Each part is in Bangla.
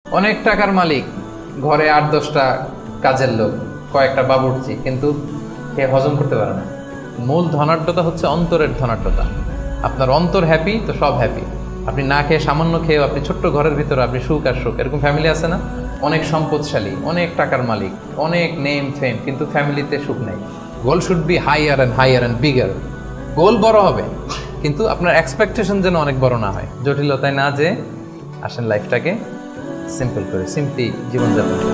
অনেক টাকার মালিক, ঘরে ৮-১০টা কাজের লোক, কয়েকটা বাবুর্চি, কিন্তু সে হজম করতে পারে না। মূল ধনাঢ্যতা হচ্ছে অন্তরের ধনাঢ্যতা। আপনার অন্তর হ্যাপি তো সব হ্যাপি। আপনি না খেয়ে, সামান্য খেয়েও আপনি ছোট্ট ঘরের ভিতরে আপনি সুখ আর সুখ। এরকম ফ্যামিলি আছে না? অনেক সম্পদশালী, অনেক টাকার মালিক, অনেক নেম ফেম, কিন্তু ফ্যামিলিতে সুখ নেই। Goal should be higher and bigger. Goal বড় হবে, কিন্তু আপনার এক্সপেকটেশন যেন অনেক বড় না হয়। জটিলতায় না যে আসেন লাইফটাকে সিম্পল করে, সিম্পলি জীবনযাপন করে।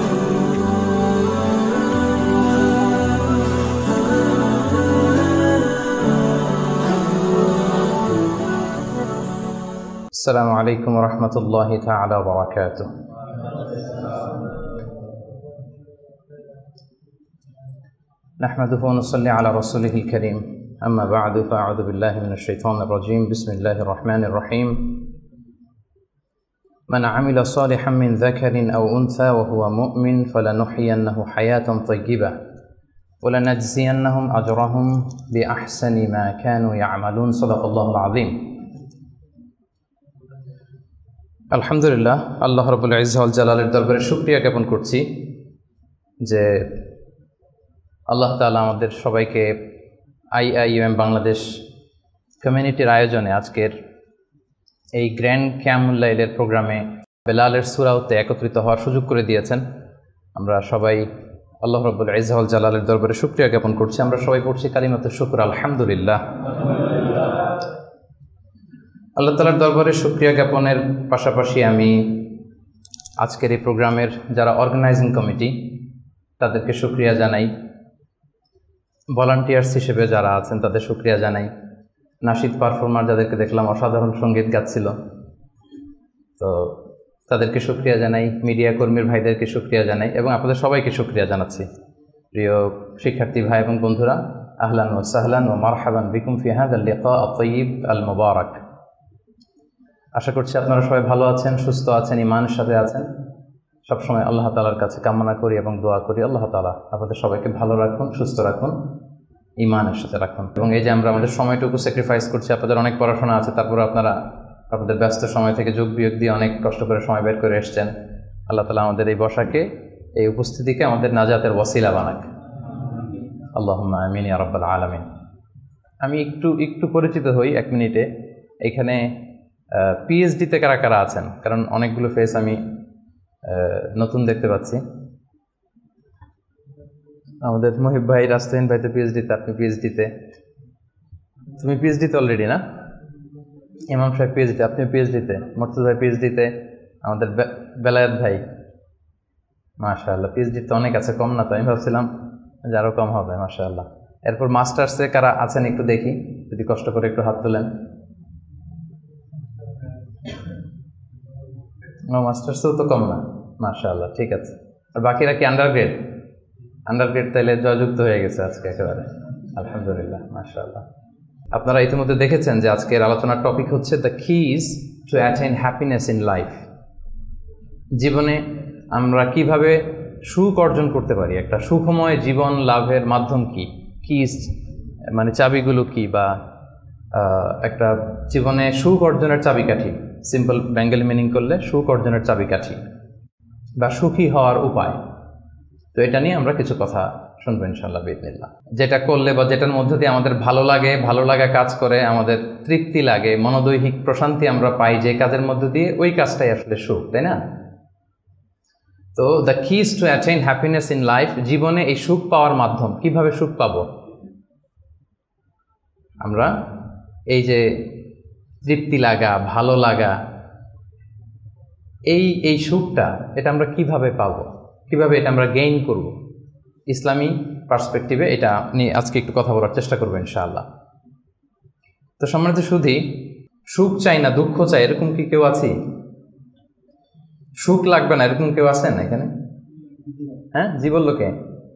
আসসালামু আলাইকুম ওয়া রাহমাতুল্লাহি তাআলা ওয়া বারাকাতুহু। নাহমাদুহু ওয়া নুসাল্লি আলা রাসূলিহিল কারীম। আম্মা বা'দু ফাআউযু বিল্লাহি মিনাশ শাইতানির রাজীম। বিসমিল্লাহির রাহমানির রাহিম। من عمل صالحا من ذكر أو أنثى وهو مؤمن فلنحيينه حياة طيبة ولنجزينهم أجرهم بأحسن ما كانوا يعملون صدق الله العظيم. আলহামদুলিল্লাহ, আল্লাহ রাব্বুল ইজ্জা ওয়াল জালালের দরবারে শুকরিয়া জ্ঞাপন করছি যে আল্লাহ তাআলা আমাদের সবাইকে IIUM বাংলাদেশ কমিউনিটির আয়োজনে আজকের এই গ্র্যান্ড কিয়ামুল লাইলের প্রোগ্রামে বেলালের সূরাতে একত্রিত হওয়ার সুযোগ করে দিয়েছেন। আমরা সবাই আল্লাহ রাব্বুল ইজ্জা ওয়াল জালালের দরবারে শুকরিয়া জ্ঞাপন করছি। আমরা সবাই পড়ছি কালিমাতুশ শুকর, আলহামদুলিল্লাহ। আল্লাহ তাআলার দরবারে শুকরিয়া জ্ঞাপনের পাশাপাশি আমি আজকের এই প্রোগ্রামের যারা অর্গানাইজিং কমিটি তাদেরকে শুকরিয়া জানাই, ভলান্টিয়ার্স হিসেবে যারা আছেন তাদের শুকরিয়া জানাই, নাশিদ পারফর্মার যাদেরকে দেখলাম অসাধারণ সঙ্গীত গাচ্ছিল তো তাদেরকে শুকরিয়া জানাই, মিডিয়া কর্মীর ভাইদেরকে শুকরিয়া জানাই এবং আপনাদের সবাইকে শুকরিয়া জানাচ্ছি। প্রিয় শিক্ষার্থী ভাই এবং বন্ধুরা, আহলান ওয়া সাহলান ওয়া মারহাবান বিকুম ফি হাযাল লিকা আত-তাইয়িব আল মুবারাক। আশা করছি আপনারা সবাই ভালো আছেন, সুস্থ আছেন, ঈমানের সাথে আছেন। সবসময় আল্লাহ তাআলার কাছে কামনা করি এবং দোয়া করি আল্লাহ তাআলা আপনাদের সবাইকে ভালো রাখুন, সুস্থ রাখুন, ঈমানের সাথে রাখুন। এবং এই যে আমরা আমাদের সময়টুকু স্যাক্রিফাইস করছি, আপনাদের অনেক পড়াশোনা আছে, তারপরে আপনারা আপনাদের ব্যস্ত সময় থেকে যোগ বিয়োগ দিয়ে অনেক কষ্ট করে সময় বের করে এসছেন। আল্লাহ তাআলা আমাদের এই বসাকে, এই উপস্থিতিকে আমাদের নাজাতের ওয়াসিলা বানাক। আল্লাহুম্মা আমিন ইয়া রাব্বাল আলামিন। আমি একটু পরিচিত হই 1 মিনিটে। এখানে পিএইচডিতে কারা কারা আছেন? কারণ অনেকগুলো ফেস আমি নতুন দেখতে পাচ্ছি। আমাদের মুহিব ভাই, রাস্তাহীন ভাই তো পিএইচডিতে, আপনি পিএইচডিতে, তুমি পিএইচডিতে অলরেডি না? ইমাম সাহেব পিএইচডি, আপনি পিএইচডিতে, মুর্তজা ভাই পিএইচডিতে, আমাদের বেলায়েত ভাই মাশাআল্লাহ পিএইচডিতে অনেক আছে, কম না তো? আমি ভাবছিলাম যে আরও কম হবে। মাশাআল্লাহ। এরপর মাস্টার্সে কারা আছেন একটু দেখি, যদি কষ্ট করে একটু হাত তোলেন। মাস্টার্সেও তো কম না, মাশাআল্লাহ, ঠিক আছে। আর বাকিরা কি আন্ডারগ্রেড? আন্ডারগ্রেড তাইলে জয়যুক্ত হয়ে গেছে আজকে একেবারে, আলহামদুলিল্লাহ, মাশাআল্লাহ। আপনারা ইতিমধ্যে দেখেছেন যে আজকের আলোচনার টপিক হচ্ছে the keys to attain happiness in life. জীবনে আমরা কিভাবে সুখ অর্জন করতে পারি, একটা সুখময় জীবন লাভের মাধ্যম কি, কিজ মানে চাবিগুলো কি, বা একটা জীবনে সুখ অর্জনের চাবিকাঠি, সিম্পল বেঙ্গলি মিনিং করলে সুখ অর্জনের চাবিকাঠি বা সুখী হওয়ার উপায়। তো এটা নিয়ে আমরা কিছু কথা শুনবো ইনশাআল্লাহ বিইজনিল্লাহ। যেটা করলে বা যেটার মধ্য দিয়ে আমাদের ভালো লাগা কাজ করে, আমাদের তৃপ্তি লাগে, মনোদৈহিক প্রশান্তি আমরা পাই, যে কাজের মধ্য দিয়ে ওই কাজটাই আসলে সুখ, তাই না? তো the keys to attain happiness in life, জীবনে এই সুখ পাওয়ার মাধ্যম, কিভাবে সুখ পাবো আমরা, এই যে তৃপ্তি লাগা, ভালো লাগা, এই সুখটা, এটা আমরা কিভাবে পাবো, কিভাবে এটা আমরা গেইন করব, ইসলামী পার্সপেক্টিভে এটা নিয়ে আজকে একটু কথা বলার চেষ্টা করবো ইনশাআল্লাহ। তো সম্মানিত সুধী, সুখ চাই না দুঃখ চাই এরকম কি কেউ আছি? সুখ লাগবে না এরকম কেউ আছেন এখানে? হ্যাঁ, জি বললো কে?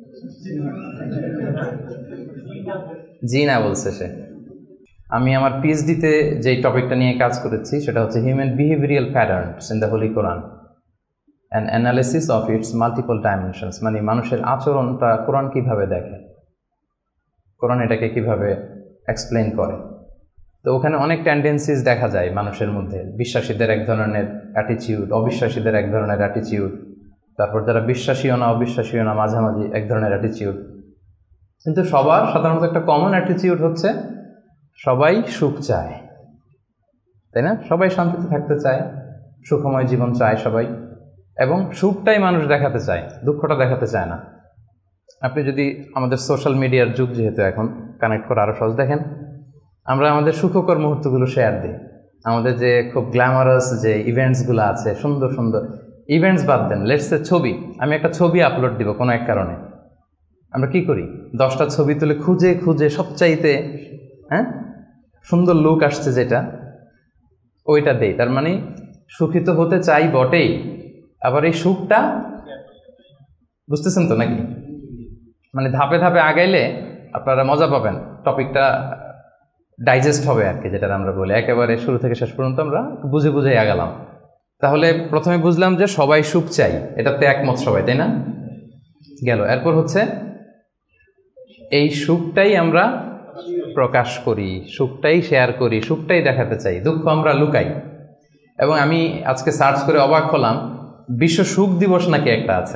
জি না বলছে সে। আমি আমার পিএইচডিতে যেই টপিকটা নিয়ে কাজ করেছি সেটা হচ্ছে human behavioural patterns in the holy Quran and analysis of its multiple dimensions. মানে মানুষের আচরণটা কোরআন কিভাবে দেখে, কোরআন এটাকে কিভাবে এক্সপ্লেন করে। তো ওখানে অনেক টেন্ডেন্সিস দেখা যায় মানুষের মধ্যে। বিশ্বাসীদের এক ধরনের অ্যাটিচিউড, অবিশ্বাসীদের এক ধরনের অ্যাটিচিউড, তারপর যারা বিশ্বাসীও না অবিশ্বাসীও না মাঝামাঝি এক ধরনের অ্যাটিচিউড। কিন্তু সবার সাধারণত একটা কমন অ্যাটিচিউড হচ্ছে সবাই সুখ চায়, তাই না? সবাই শান্তিতে থাকতে চায়, সুখময় জীবন চায় সবাই, এবং সুখটাই মানুষ দেখাতে চায়, দুঃখটা দেখাতে চায় না। আপনি যদি আমাদের সোশ্যাল মিডিয়ার যুগ যেহেতু এখন, কানেক্ট করা আরও সহজ। দেখেন আমরা আমাদের সুখকর মুহূর্তগুলো শেয়ার দিই, আমাদের যে খুব গ্ল্যামারাস যে ইভেন্টসগুলো আছে, সুন্দর সুন্দর ইভেন্টস বাদ দেন, লেটস এ ছবি, আমি একটা ছবি আপলোড দিব কোনো এক কারণে, আমরা কি করি 10টা ছবি তুলে খুঁজে খুঁজে সবচাইতে সুন্দর লুক আসছে যেটা, ওইটা দেই। তার মানে সুখী তো হতে চাই বটেই, আবার এই সুখটা বুঝতেছেন তো নাকি? মানে ধাপে ধাপে আগাইলে আপনারা মজা পাবেন, টপিকটা ডাইজেস্ট হবে আর কি, যেটা আমরা বলি। একেবারে শুরু থেকে শেষ পর্যন্ত আমরা বুঝে বুঝে আগালাম। তাহলে প্রথমে বুঝলাম যে সবাই সুখ চাই, এটাতে একমত সবাই, তাই না? গেল। এরপর হচ্ছে এই সুখটাই আমরা প্রকাশ করি, সুখটাই শেয়ার করি, সুখটাই দেখাতে চাই, দুঃখ আমরা লুকাই। এবং আমি আজকে সার্চ করে অবাক হলাম, বিশ্ব সুখ দিবস নাকি একটা আছে,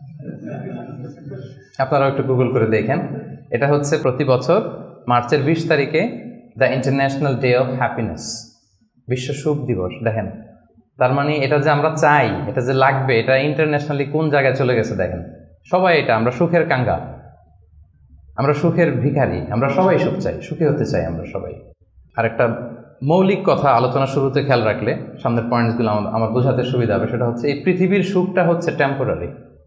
আপনারাও একটু গুগল করে দেখেন। এটা হচ্ছে প্রতি বছর মার্চের 20 তারিখে the international day of happiness, বিশ্ব সুখ দিবস। দেখেন, তার মানে এটা যে আমরা চাই, এটা যে লাগবে, এটা ইন্টারন্যাশনালি কোন জায়গায় চলে গেছে দেখেন। সবাই এটা, আমরা সুখের কাঙ্গা, আমরা সুখের ভিখারি, আমরা সবাই সুখ চাই, সুখী হতে চাই আমরা সবাই। আর একটা মৌলিক কথা আলোচনা শুরুতে খেয়াল রাখলে সামনের পয়েন্টসগুলো আমার বোঝাতে সুবিধা হবে, সেটা হচ্ছে এই পৃথিবীর সুখটা হচ্ছে টেম্পোরারি।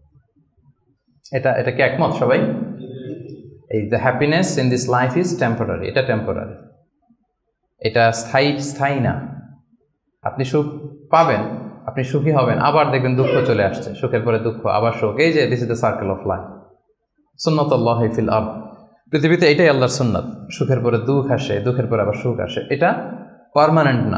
এটা কি একমত সবাই? এই the happiness in this life is temporary, এটা টেম্পোরারি, এটা স্থায়ী না। আপনি সুখ পাবেন, আপনি সুখী হবেন, আবার দেখবেন দুঃখ চলে আসছে, সুখের পরে দুঃখ, আবার সুখ। এই যে this is the circle of life, সুন্নাতুল্লাহি ফিল আরদ। পৃথিবীতে এটাই আল্লাহর সুন্নাত, সুখের পরে দুঃখ আসে, দুঃখের পরে আবার সুখ আসে। এটা পার্মানেন্ট না,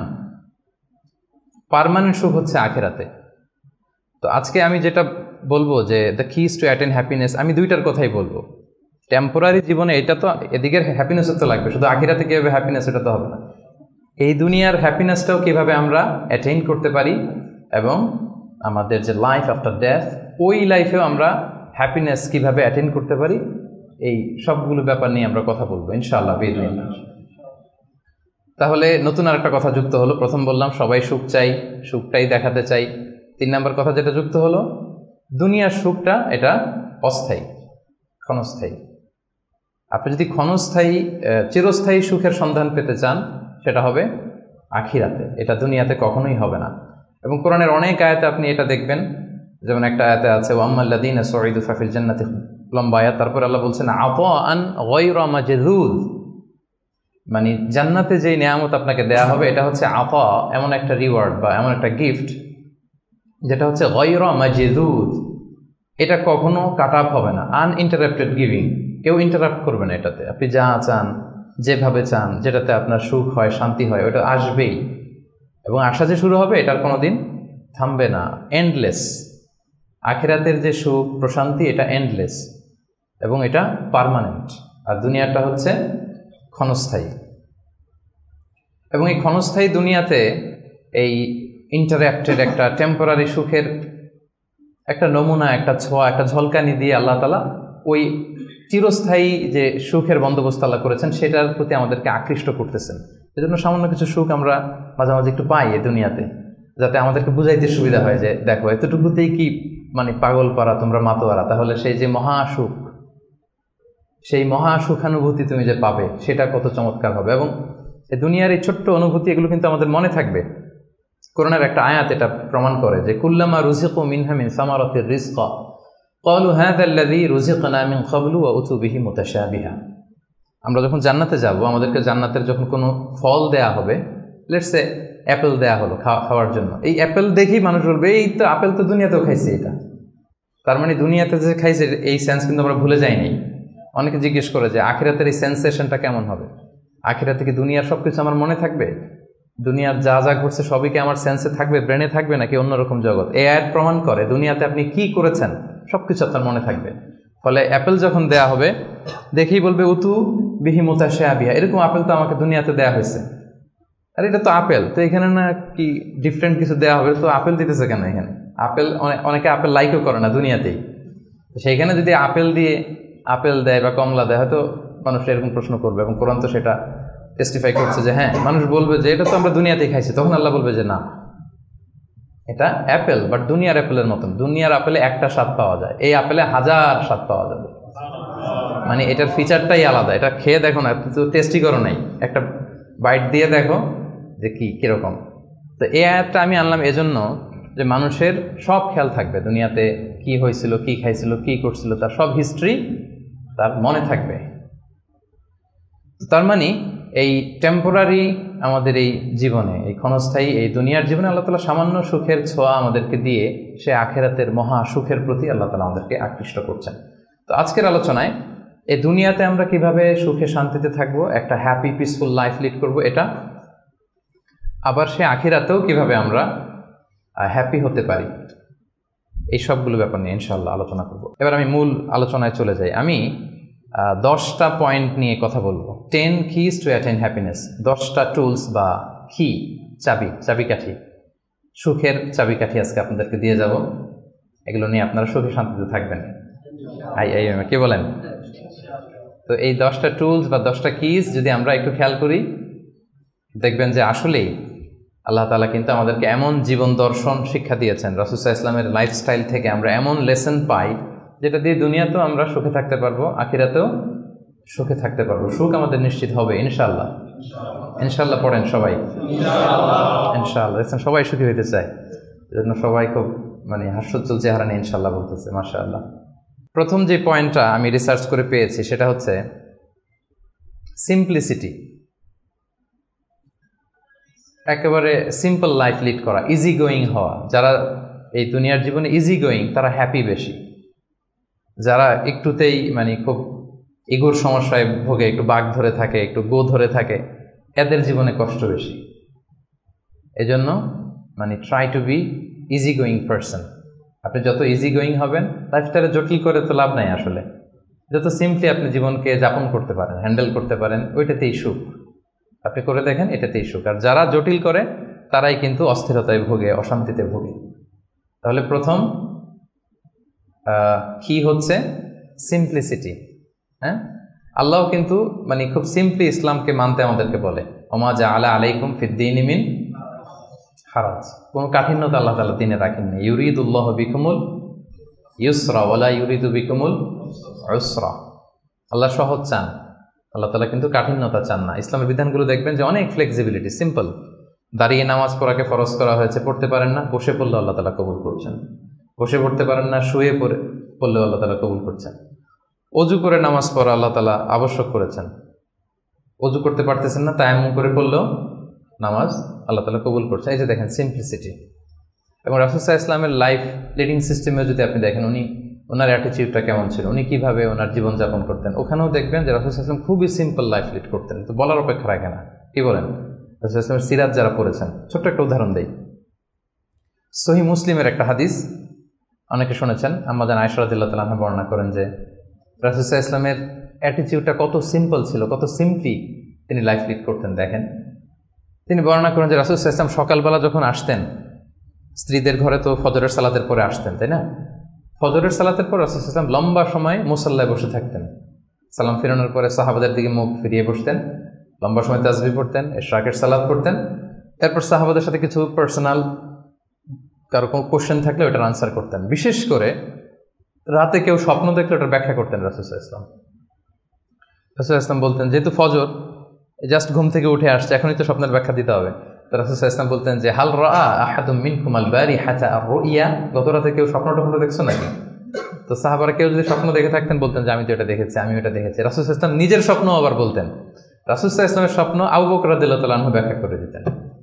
পার্মানেন্ট সুখ হচ্ছে আখিরাতে। তো আজকে আমি যেটা বলবো যে the keys to attain happiness, আমি দুইটার কথাই বলবো। টেম্পোরারি জীবনে এটা তো, এদিকের হ্যাপিনেসও তো লাগবে, শুধু আখিরাতে কীভাবে হ্যাপিনেস এটা তো হবে না। এই দুনিয়ার হ্যাপিনেসটাও কীভাবে আমরা অ্যাটেইন করতে পারি, এবং আমাদের যে লাইফ আফটার ডেথ, ওই লাইফেও আমরা হ্যাপিনেস কীভাবে অ্যাটেইন করতে পারি, এই সবগুলো ব্যাপার নিয়ে আমরা কথা বলবো ইনশাআল্লাহ বিইজনিল্লাহ। তাহলে নতুন আর একটা কথা যুক্ত হলো। প্রথম বললাম সবাই সুখ চাই, সুখটাই দেখাতে চাই। 3 নম্বর কথা যেটা যুক্ত হলো, দুনিয়ার সুখটা এটা অস্থায়ী, ক্ষণস্থায়ী। আপনি যদি চিরস্থায়ী সুখের সন্ধান পেতে চান, সেটা হবে আখিরাতে, এটা দুনিয়াতে কখনোই হবে না। এবং কোরআনের অনেক আয়াতে আপনি এটা দেখবেন, যেমন একটা আয়াতে আছে ওয়াম্মাল্লাযীনা সুঈদু ফাফিল জান্নাতি, লম্বা আয়াত। তারপর আল্লাহ বলছেন আতাআন গায়রা মাজযুদ, মানে জান্নাতে যেই নিয়ামত আপনাকে দেয়া হবে এটা হচ্ছে আতা, এমন একটা রিওয়ার্ড বা এমন একটা গিফট যেটা হচ্ছে গায়রা মাজযুদ, এটা কখনো কাট আপ হবে না, আনইন্টারাপ্টেড গিভিং, কেউ ইন্টারাপ্ট করবে না এটাতে। আপনি যা চান, যেভাবে চান, যেটাতে আপনার সুখ হয়, শান্তি হয়, ওটা আসবেই। এবং আসা যে শুরু হবে, এটার কোনো দিন থামবে না, এন্ডলেস। আখিরাতের যে সুখ প্রশান্তি, এটা এন্ডলেস এবং এটা পার্মানেন্ট। আর দুনিয়াটা হচ্ছে ক্ষণস্থায়ী। এবং এই ক্ষণস্থায়ী দুনিয়াতে এই ইন্টারাপ্টেড একটা টেম্পোরারি সুখের একটা নমুনা, একটা ছোঁয়া, একটা ঝলকানি দিয়ে আল্লাহ তাআলা ওই চিরস্থায়ী যে সুখের বন্দোবস্ত আল্লাহ করেছেন সেটার প্রতি আমাদেরকে আকৃষ্ট করতেছেন। এজন্য সামান্য কিছু সুখ আমরা মাঝে মাঝে একটু পাই এই দুনিয়াতে, যাতে আমাদেরকে বুঝাইতে সুবিধা হয় যে দেখো এতটুকুতেই কি মানে পাগল পারা, তোমরা মাতোয়ারা। তাহলে সেই যে মহাসুখ, সেই মহাসুখানুভূতি তুমি যে পাবে, সেটা কত চমৎকার হবে। এবং এই দুনিয়ার এই ছোট্ট অনুভূতি, এগুলো কিন্তু আমাদের মনে থাকবে। কোরআনের একটা আয়াত এটা প্রমাণ করে যে কুল্লামা রুজিকু মিনহা মিন সামারাতির রিজকা ক্বালু হাযা আল্লাযী রুজিকনা মিন ক্বাবলু ওয়া উতু বিহি মুতাশাবিহা। আমরা যখন জান্নাতে যাব, আমাদেরকে জান্নাতের যখন কোনো ফল দেয়া হবে, লেটস সে অ্যাপেল দেয়া হলো খাওয়ার জন্য, এই অ্যাপেল দেখেই মানুষ বলবে এই তো আপেল তো দুনিয়াতেও খাইছে এটা। তার মানে দুনিয়াতে যে খাইছে এই সেন্স কিন্তু আমরা ভুলে যাইনি। অনেকে জিজ্ঞেস করে যে আখিরাতের এই সেন্সেশনটা কেমন হবে, আখিরাতে কি দুনিয়ার সব কিছু আমার মনে থাকবে, দুনিয়ার যা যা ঘটছে সবই কি আমার সেন্সে থাকবে, ব্রেনে থাকবে, নাকি অন্যরকম জগৎ? এই আয়াত প্রমাণ করে দুনিয়াতে আপনি কি করেছেন সব কিছু আপনার মনে থাকবে। ফলে অ্যাপেল যখন দেয়া হবে দেখেই বলবে উতু বিহি মুতাশাবিহা, এরকম আপেল তো আমাকে দুনিয়াতে দেয়া হয়েছে। আর এটা তো আপেল, তো এখানে না কি ডিফারেন্ট কিছু দেওয়া হবে, তো আপেল দিতেছে কেন এখানে? আপেল অনেকে আপেল লাইকও করে না দুনিয়াতেই, সেইখানে যদি আপেল দিয়ে আপেল দেয় বা কমলা দেয়, হয়তো মানুষ এরকম প্রশ্ন করবে, এবং কোরআন তো সেটা টেস্টিফাই করছে যে হ্যাঁ, মানুষ বলবে যে এটা তো আমরা দুনিয়াতেই খাইছি, তখন আল্লাহ বলবে যে না, এটা অ্যাপেল, বাট দুনিয়ার অ্যাপেলের মতন। দুনিয়ার আপেলে একটা স্বাদ পাওয়া যায়, এই আপেলে 1000 স্বাদ পাওয়া যাবে। মানে এটার ফিচারটাই আলাদা। এটা খেয়ে দেখো না, তো টেস্টি করো নাই, একটা বাইট দিয়ে দেখো যে কিরকম। তো এই আয়াতটা আমি আনলাম এজন্য যে মানুষের সব খেয়াল থাকবে, দুনিয়াতে কি হয়েছিল, কি খাইছিল, কি করছিল, তার সব হিস্ট্রি তার মনে থাকবে। তার মানে এই টেম্পোরারি আমাদের এই জীবনে, এই ক্ষণস্থায়ী এই দুনিয়ার জীবনে আল্লাহ তাআলা সামান্য সুখের ছোঁয়া আমাদেরকে দিয়ে সে আখেরাতের মহা সুখের প্রতি আল্লাহ তাআলা আমাদেরকে আকৃষ্ট করছেন। তো আজকের আলোচনায় এই দুনিয়াতে আমরা কিভাবে সুখে শান্তিতে থাকবো, একটা হ্যাপি পিসফুল লাইফ লিড করব, এটা আবার সে আখিরাতেও কিভাবে আমরা হ্যাপি হতে পারি, এই সবগুলো ব্যাপার নিয়ে ইনশাআল্লাহ আলোচনা করব। এবার আমি মূল আলোচনায় চলে যাই। আমি 10টা পয়েন্ট নিয়ে কথা বলবো। 10 keys to attain happiness, 10টা টুলস বা কি, চাবিকাঠি, সুখের চাবিকাঠি আজকে আপনাদেরকে দিয়ে যাব। এগুলো নিয়ে আপনারা সুখে শান্তিতে থাকবেন। কি বলেন? তো এই 10টা টুলস বা 10টা কিজ যদি আমরা একটু খেয়াল করি, দেখবেন যে আসলেই আল্লাহ তাআলা কিন্তু আমাদেরকে এমন জীবন দর্শন শিক্ষা দিয়েছেন, রাসূল সাল্লাল্লাহু আলাইহি ওয়াসাল্লামের লাইফস্টাইল থেকে আমরা এমন লেসন পাই যেটা দিয়ে দুনিয়াতেও আমরা সুখে থাকতে পারবো, আখিরাতেও সুখে থাকতে পারবো। সুখ আমাদের নিশ্চিত হবে ইনশাআল্লাহ। ইনশাআল্লাহ পড়েন সবাই, ইনশাআল্লাহ। সবাই সুখী হইতে চায়, এজন্য সবাই খুব হাস্যোজ্জ্বল চেহারা নিয়ে ইনশাআল্লাহ বলতেছে, মাশাআল্লাহ। প্রথম যে পয়েন্টটা আমি রিসার্চ করে পেয়েছি সেটা হচ্ছে সিম্পলিসিটি। একেবারে সিম্পল লাইফ লিড করা, ইজি গোয়িং হওয়া। যারা এই দুনিয়ার জীবনে ইজি গোয়িং তারা হ্যাপি বেশি। যারা একটুতেই খুব ইগোর সমস্যায় ভোগে, একটু বাঘ ধরে থাকে, একটু গো ধরে থাকে, এদের জীবনে কষ্ট বেশি। এজন্য try to be easy going person. আপনি যত ইজি গোয়িং হবেন, লাইফস্টাইলে জটিল করে তো লাভ নাই আসলে। যত সিম্পলি আপনি জীবনকে যাপন করতে পারেন, হ্যান্ডেল করতে পারেন, ওইটাতেই সুখ। আপনি করে দেখেন, এটাতেই সুখ। আর যারা জটিল করে তারাই কিন্তু অস্থিরতায় ভোগে, অশান্তিতে ভোগে। তাহলে প্রথম কি হচ্ছে সিম্পলিসিটি। হ্যাঁ, আল্লাহ কিন্তু খুব সিম্পলি ইসলামকে মানতে আমাদেরকে বলে, ওমা জাআলা আলাইকুম ফিদ্দীনি মিন হারাজ। কোনো কাঠিন্যতা আল্লাহ তাআলা দ্বীনে রাখেননি। ইউরিদুল্লাহু বিকুমুল ইউসরা ওয়ালা ইউরিদু বিকুমুল উসরা। আল্লাহ সহজ চান, আল্লাহ তাআলা কিন্তু কাঠিন্যতা চান না। ইসলামের বিধানগুলো দেখবেন যে অনেক ফ্লেক্সিবিলিটি, সিম্পল। দাঁড়িয়ে নামাজ পড়াকে ফরজ করা হয়েছে, পড়তে পারেন না, বসে পড়লেও আল্লাহ তাআলা কবুল করছেন। বসে পড়তে পারেন না, শুয়ে পড়লেও আল্লাহ তাআলা কবুল করছেন। অজু করে নামাজ পড়া আল্লাহ তাআলা আবশ্যক করেছেন। অজু করতে পারতেছেন না, তায়াম্মুম করে পড়লেও নামাজ আল্লাহ তাআলা কবুল করছেন। এই যে দেখেন সিম্পলিসিটি। এবং রাসূল সাল্লাল্লাহু আলাইহি ওয়াসাল্লামের লাইফ লিডিং সিস্টেমে যদি আপনি দেখেন, ওনার অ্যাটিটিউডটা কেমন ছিল, উনি কিভাবে ওনার জীবনযাপন করতেন, ওখানেও দেখবেন যে রাসূল সাল্লাল্লাহু আলাইহি ওয়াসাল্লাম খুবই সিম্পল লাইফ লিড করতেন। তো বলার অপেক্ষা রাখে না। কি বলেন? রাসূল সাল্লাল্লাহু আলাইহি ওয়াসাল্লামের সিরাত যারা পড়েছেন, ছোট্ট একটা উদাহরণ দেই। সহিহ মুসলিমের একটা হাদিস অনেকে শুনেছেন, আম্মা জান আয়েশা রাদিয়াল্লাহু তাআলা আনহা বর্ণনা করেন যে রাসূল সাল্লাল্লাহু আলাইহি ওয়াসাল্লামের অ্যাটিটিউডটা কত সিম্পল ছিল, কত সিম্পলি তিনি লাইফ লিড করতেন। দেখেন, তিনি বর্ণনা করেন যে রাসূল সাল্লাল্লাহু আলাইহি ওয়াসাল্লাম সকালবেলা যখন আসতেন, স্ত্রীদের ঘরে তো ফজরের সালাতের পরে আসতেন, তাই না? ফজরের সালাতের পর রাসূল সাল্লাল্লাহু আলাইহি ওয়াসাল্লাম লম্বা সময় মুসাল্লায় বসে থাকতেন। সালাম ফিরানোর পরে সাহাবাদের দিকে মুখ ফিরিয়ে বসতেন, লম্বা সময় তাসবিহ পড়তেন, ইশরাকের সালাত পড়তেন। এরপর সাহাবাদের সাথে কিছু পার্সোনাল কারো কোনো কোশ্চেন থাকলে ওটার আনসার করতেন। বিশেষ করে রাতে কেউ স্বপ্ন দেখলে ওটার ব্যাখ্যা করতেন রাসূল সাল্লাল্লাহু আলাইহি ওয়াসাল্লাম। রাসূল সাল্লাল্লাহু আলাইহি ওয়াসাল্লাম বলতেন, যেহেতু ফজর জাস্ট ঘুম থেকে উঠে আসছে, এখনই তো স্বপ্নের ব্যাখ্যা দিতে হবে। তো রাসূল সাল্লাল্লাহু আলাইহি ওয়াসাল্লাম বলতেন যে হাল রাআ আহাদুম মিনকুম আল বারিহাতা আর-রুইয়া, গত রাতে কেউ স্বপ্ন দেখছো নাকি? তো সাহাবারা কেউ যদি স্বপ্ন দেখে থাকতেন বলতেন যে আমি তো এটা দেখেছি, আমি ওটা দেখেছি। রাসূল সাল্লাল্লাহু আলাইহি ওয়াসাল্লাম নিজের স্বপ্ন আবার বলতেন। রাসূল সাল্লাল্লাহু আলাইহি ওয়াসাল্লামের স্বপ্ন আবু বকর রাদিয়াল্লাহু তাআলা আনহু ব্যাখ্যা করে দিতেন।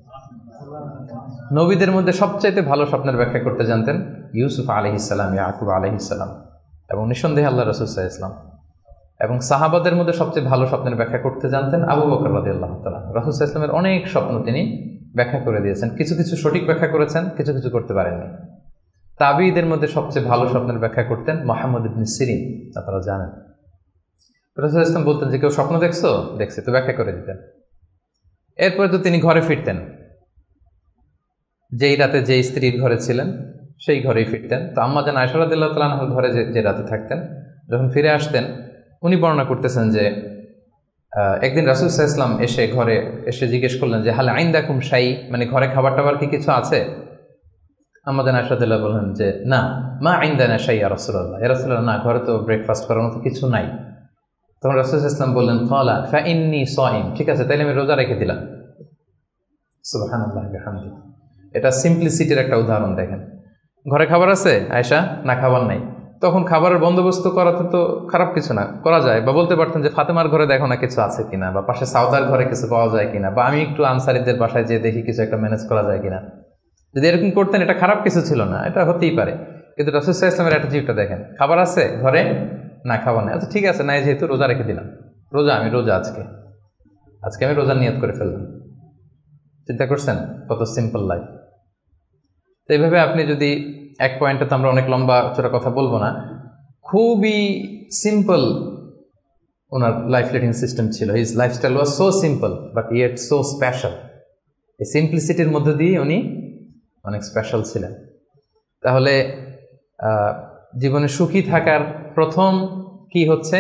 নবীদের মধ্যে সবচাইতে ভালো স্বপ্নের ব্যাখ্যা করতে জানতেন ইউসুফ আলাইহিস সালাম, ইয়াকুব আলাইহিস সালাম, এবং নিঃসন্দেহে আল্লাহ রাসূল সাল্লাল্লাহু আলাইহি ওয়াসাল্লাম। এবং সাহাবাদের মধ্যে সবচেয়ে ভালো স্বপ্নের ব্যাখ্যা করতে জানতেন আবু বকর রাদিয়াল্লাহু তাআলা। রাসূল সাল্লাল্লাহু আলাইহি ওয়াসাল্লামের অনেক স্বপ্ন তিনি ব্যাখ্যা করে দিয়েছেন। কিছু কিছু সঠিক ব্যাখ্যা করেছেন, কিছু কিছু করতে পারেননি। তাবিঈদের মধ্যে সবচেয়ে ভালো স্বপ্নের ব্যাখ্যা করতেন মুহাম্মদ ইবনে সিরিন, আপনারা জানেন। রাসূল সাল্লাল্লাহু আলাইহি ওয়াসাল্লাম বলতেন যে কেউ স্বপ্ন দেখছো? দেখছি, তো ব্যাখ্যা করে দিতেন। এরপরে তো তিনি ঘরে ফিরতেন, যেই রাতে যেই স্ত্রীর ঘরে ছিলেন সেই ঘরেই ফিরতেন। তো আম্মা জান আয়েশা রাদিয়াল্লাহু তাআলা আনহার ঘরে যে রাতে থাকতেন, যখন ফিরে আসতেন উনি বর্ণনা করতেছেন যে একদিন রাসূল সাল্লাল্লাহু আলাইহি ওয়াসাল্লাম এসে ঘরে এসে জিজ্ঞেস করলেন যে হাল আইন্দাকুম শাই, মানে ঘরে খাবার টাবার কি কিছু আছে? আম্মা জান আয়েশা রাদিয়াল্লাহু বললেন যে না, মা আইন্দানা শাই ইয়া রাসূলুল্লাহ, ইয়া রাসূলুল্লাহ না, ঘরে তো ব্রেকফাস্ট করার মতো কিছু নাই। তখন রাসূল সাল্লাল্লাহু আলাইহি ওয়াসাল্লাম বললেন ক্বালা ফা ইন্নী সাইম, ঠিক আছে তাইলে আমি রোজা রেখে দিলাম। সুবহানাল্লাহি ওয়া বিহামদিহি। এটা সিম্পলিসিটির একটা উদাহরণ। দেখেন, ঘরে খাবার আছে আয়েশা, না খাবার নাই, তখন খাবারের বন্দোবস্ত করাতে তো খারাপ কিছু না, করা যায়। বা বলতে পারতেন যে ফাতেমার ঘরে দেখো না কিছু আছে কিনা, বা পাশে সাউদার ঘরে কিছু পাওয়া যায় কিনা, বা আমি একটু আনসারিদের বাসায় যেয়ে দেখি কিছু একটা ম্যানেজ করা যায় কিনা। যদি এরকম করতেন এটা খারাপ কিছু ছিল না, এটা হতেই পারে। কিন্তু রাসূল সাল্লাল্লাহু আলাইহি ওয়াসাল্লামের অ্যাটিটিউডটা দেখেন, খাবার আছে ঘরে, না খাবার নেই, আচ্ছা ঠিক আছে, নাই যেহেতু রোজা রেখে দিলাম, আমি রোজা আজকে আমি রোজার নিয়ত করে ফেললাম। চিন্তা করছেন কত সিম্পল লাইফ। তো এইভাবে আপনি যদি এক পয়েন্টে, তো আমরা অনেক লম্বা চোরা কথা বলবো না, খুবই সিম্পল ওনার লাইফ লিডিং সিস্টেম ছিল। His lifestyle was so simple but yet so special. এই সিম্পলিসিটির মধ্যে দিয়ে উনি অনেক স্পেশাল ছিলেন। তাহলে জীবনে সুখী থাকার প্রথম কি হচ্ছে,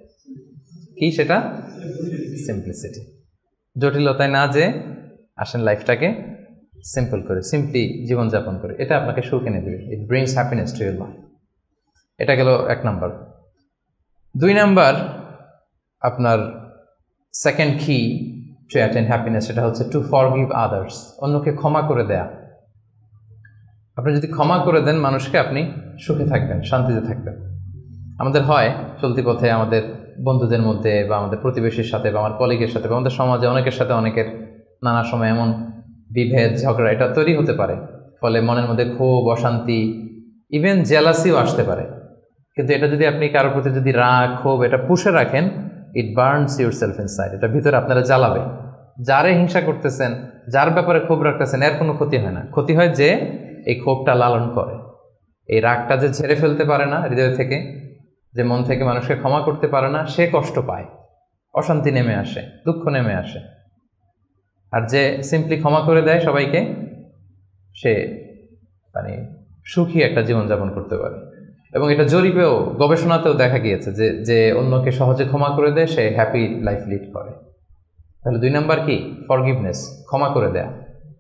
কি সেটা? সিম্পলিসিটি। জটিলতায় না যে আসেন লাইফটাকে সিম্পল করে, সিম্পলি জীবনযাপন করে, এটা আপনাকে সুখ এনে দেবে। It brings happiness to your life. এটা গেল 1 নাম্বার। 2 নাম্বার, আপনার second key to attain happiness, সেটা হচ্ছে টু ফরগিভ আদার্স, অন্যকে ক্ষমা করে দেয়া। আপনি যদি ক্ষমা করে দেন মানুষকে, আপনি সুখে থাকবেন, শান্তিতে থাকবেন। আমাদের হয় চলতি পথে আমাদের বন্ধুদের মধ্যে, বা আমাদের প্রতিবেশীর সাথে, বা আমার কলিগের সাথে, বা আমাদের সমাজে অনেকের সাথে অনেকের নানা সময় এমন বিভেদ, ঝগড়া এটা তৈরি হতে পারে, ফলে মনের মধ্যে ক্ষোভ, অশান্তি, ইভেন জেলাসিও আসতে পারে। কিন্তু এটা যদি আপনি কারোর প্রতি যদি রাগ, ক্ষোভ এটা পুষে রাখেন, it burns yourself inside, এটা ভিতরে আপনারা জ্বালাবে। যারে হিংসা করতেছেন, যার ব্যাপারে ক্ষোভ রাখতেছেন, এর কোনো ক্ষতি হয় না। ক্ষতি হয় যে এই ক্ষোভটা লালন করে, এই রাগটা যে ঝেড়ে ফেলতে পারে না হৃদয় থেকে, যে মন থেকে মানুষকে ক্ষমা করতে পারে না, সে কষ্ট পায়, অশান্তি নেমে আসে, দুঃখ নেমে আসে। আর যে সিম্পলি ক্ষমা করে দেয় সবাইকে, সে মানে সুখী একটা জীবনযাপন করতে পারে। এবং এটা জরিপেও, গবেষণাতেও দেখা গিয়েছে যে যে অন্যকে সহজে ক্ষমা করে দেয়, সে হ্যাপি লাইফ লিড করে। তাহলে 2 নাম্বার কি? ফরগিভনেস, ক্ষমা করে দেয়া।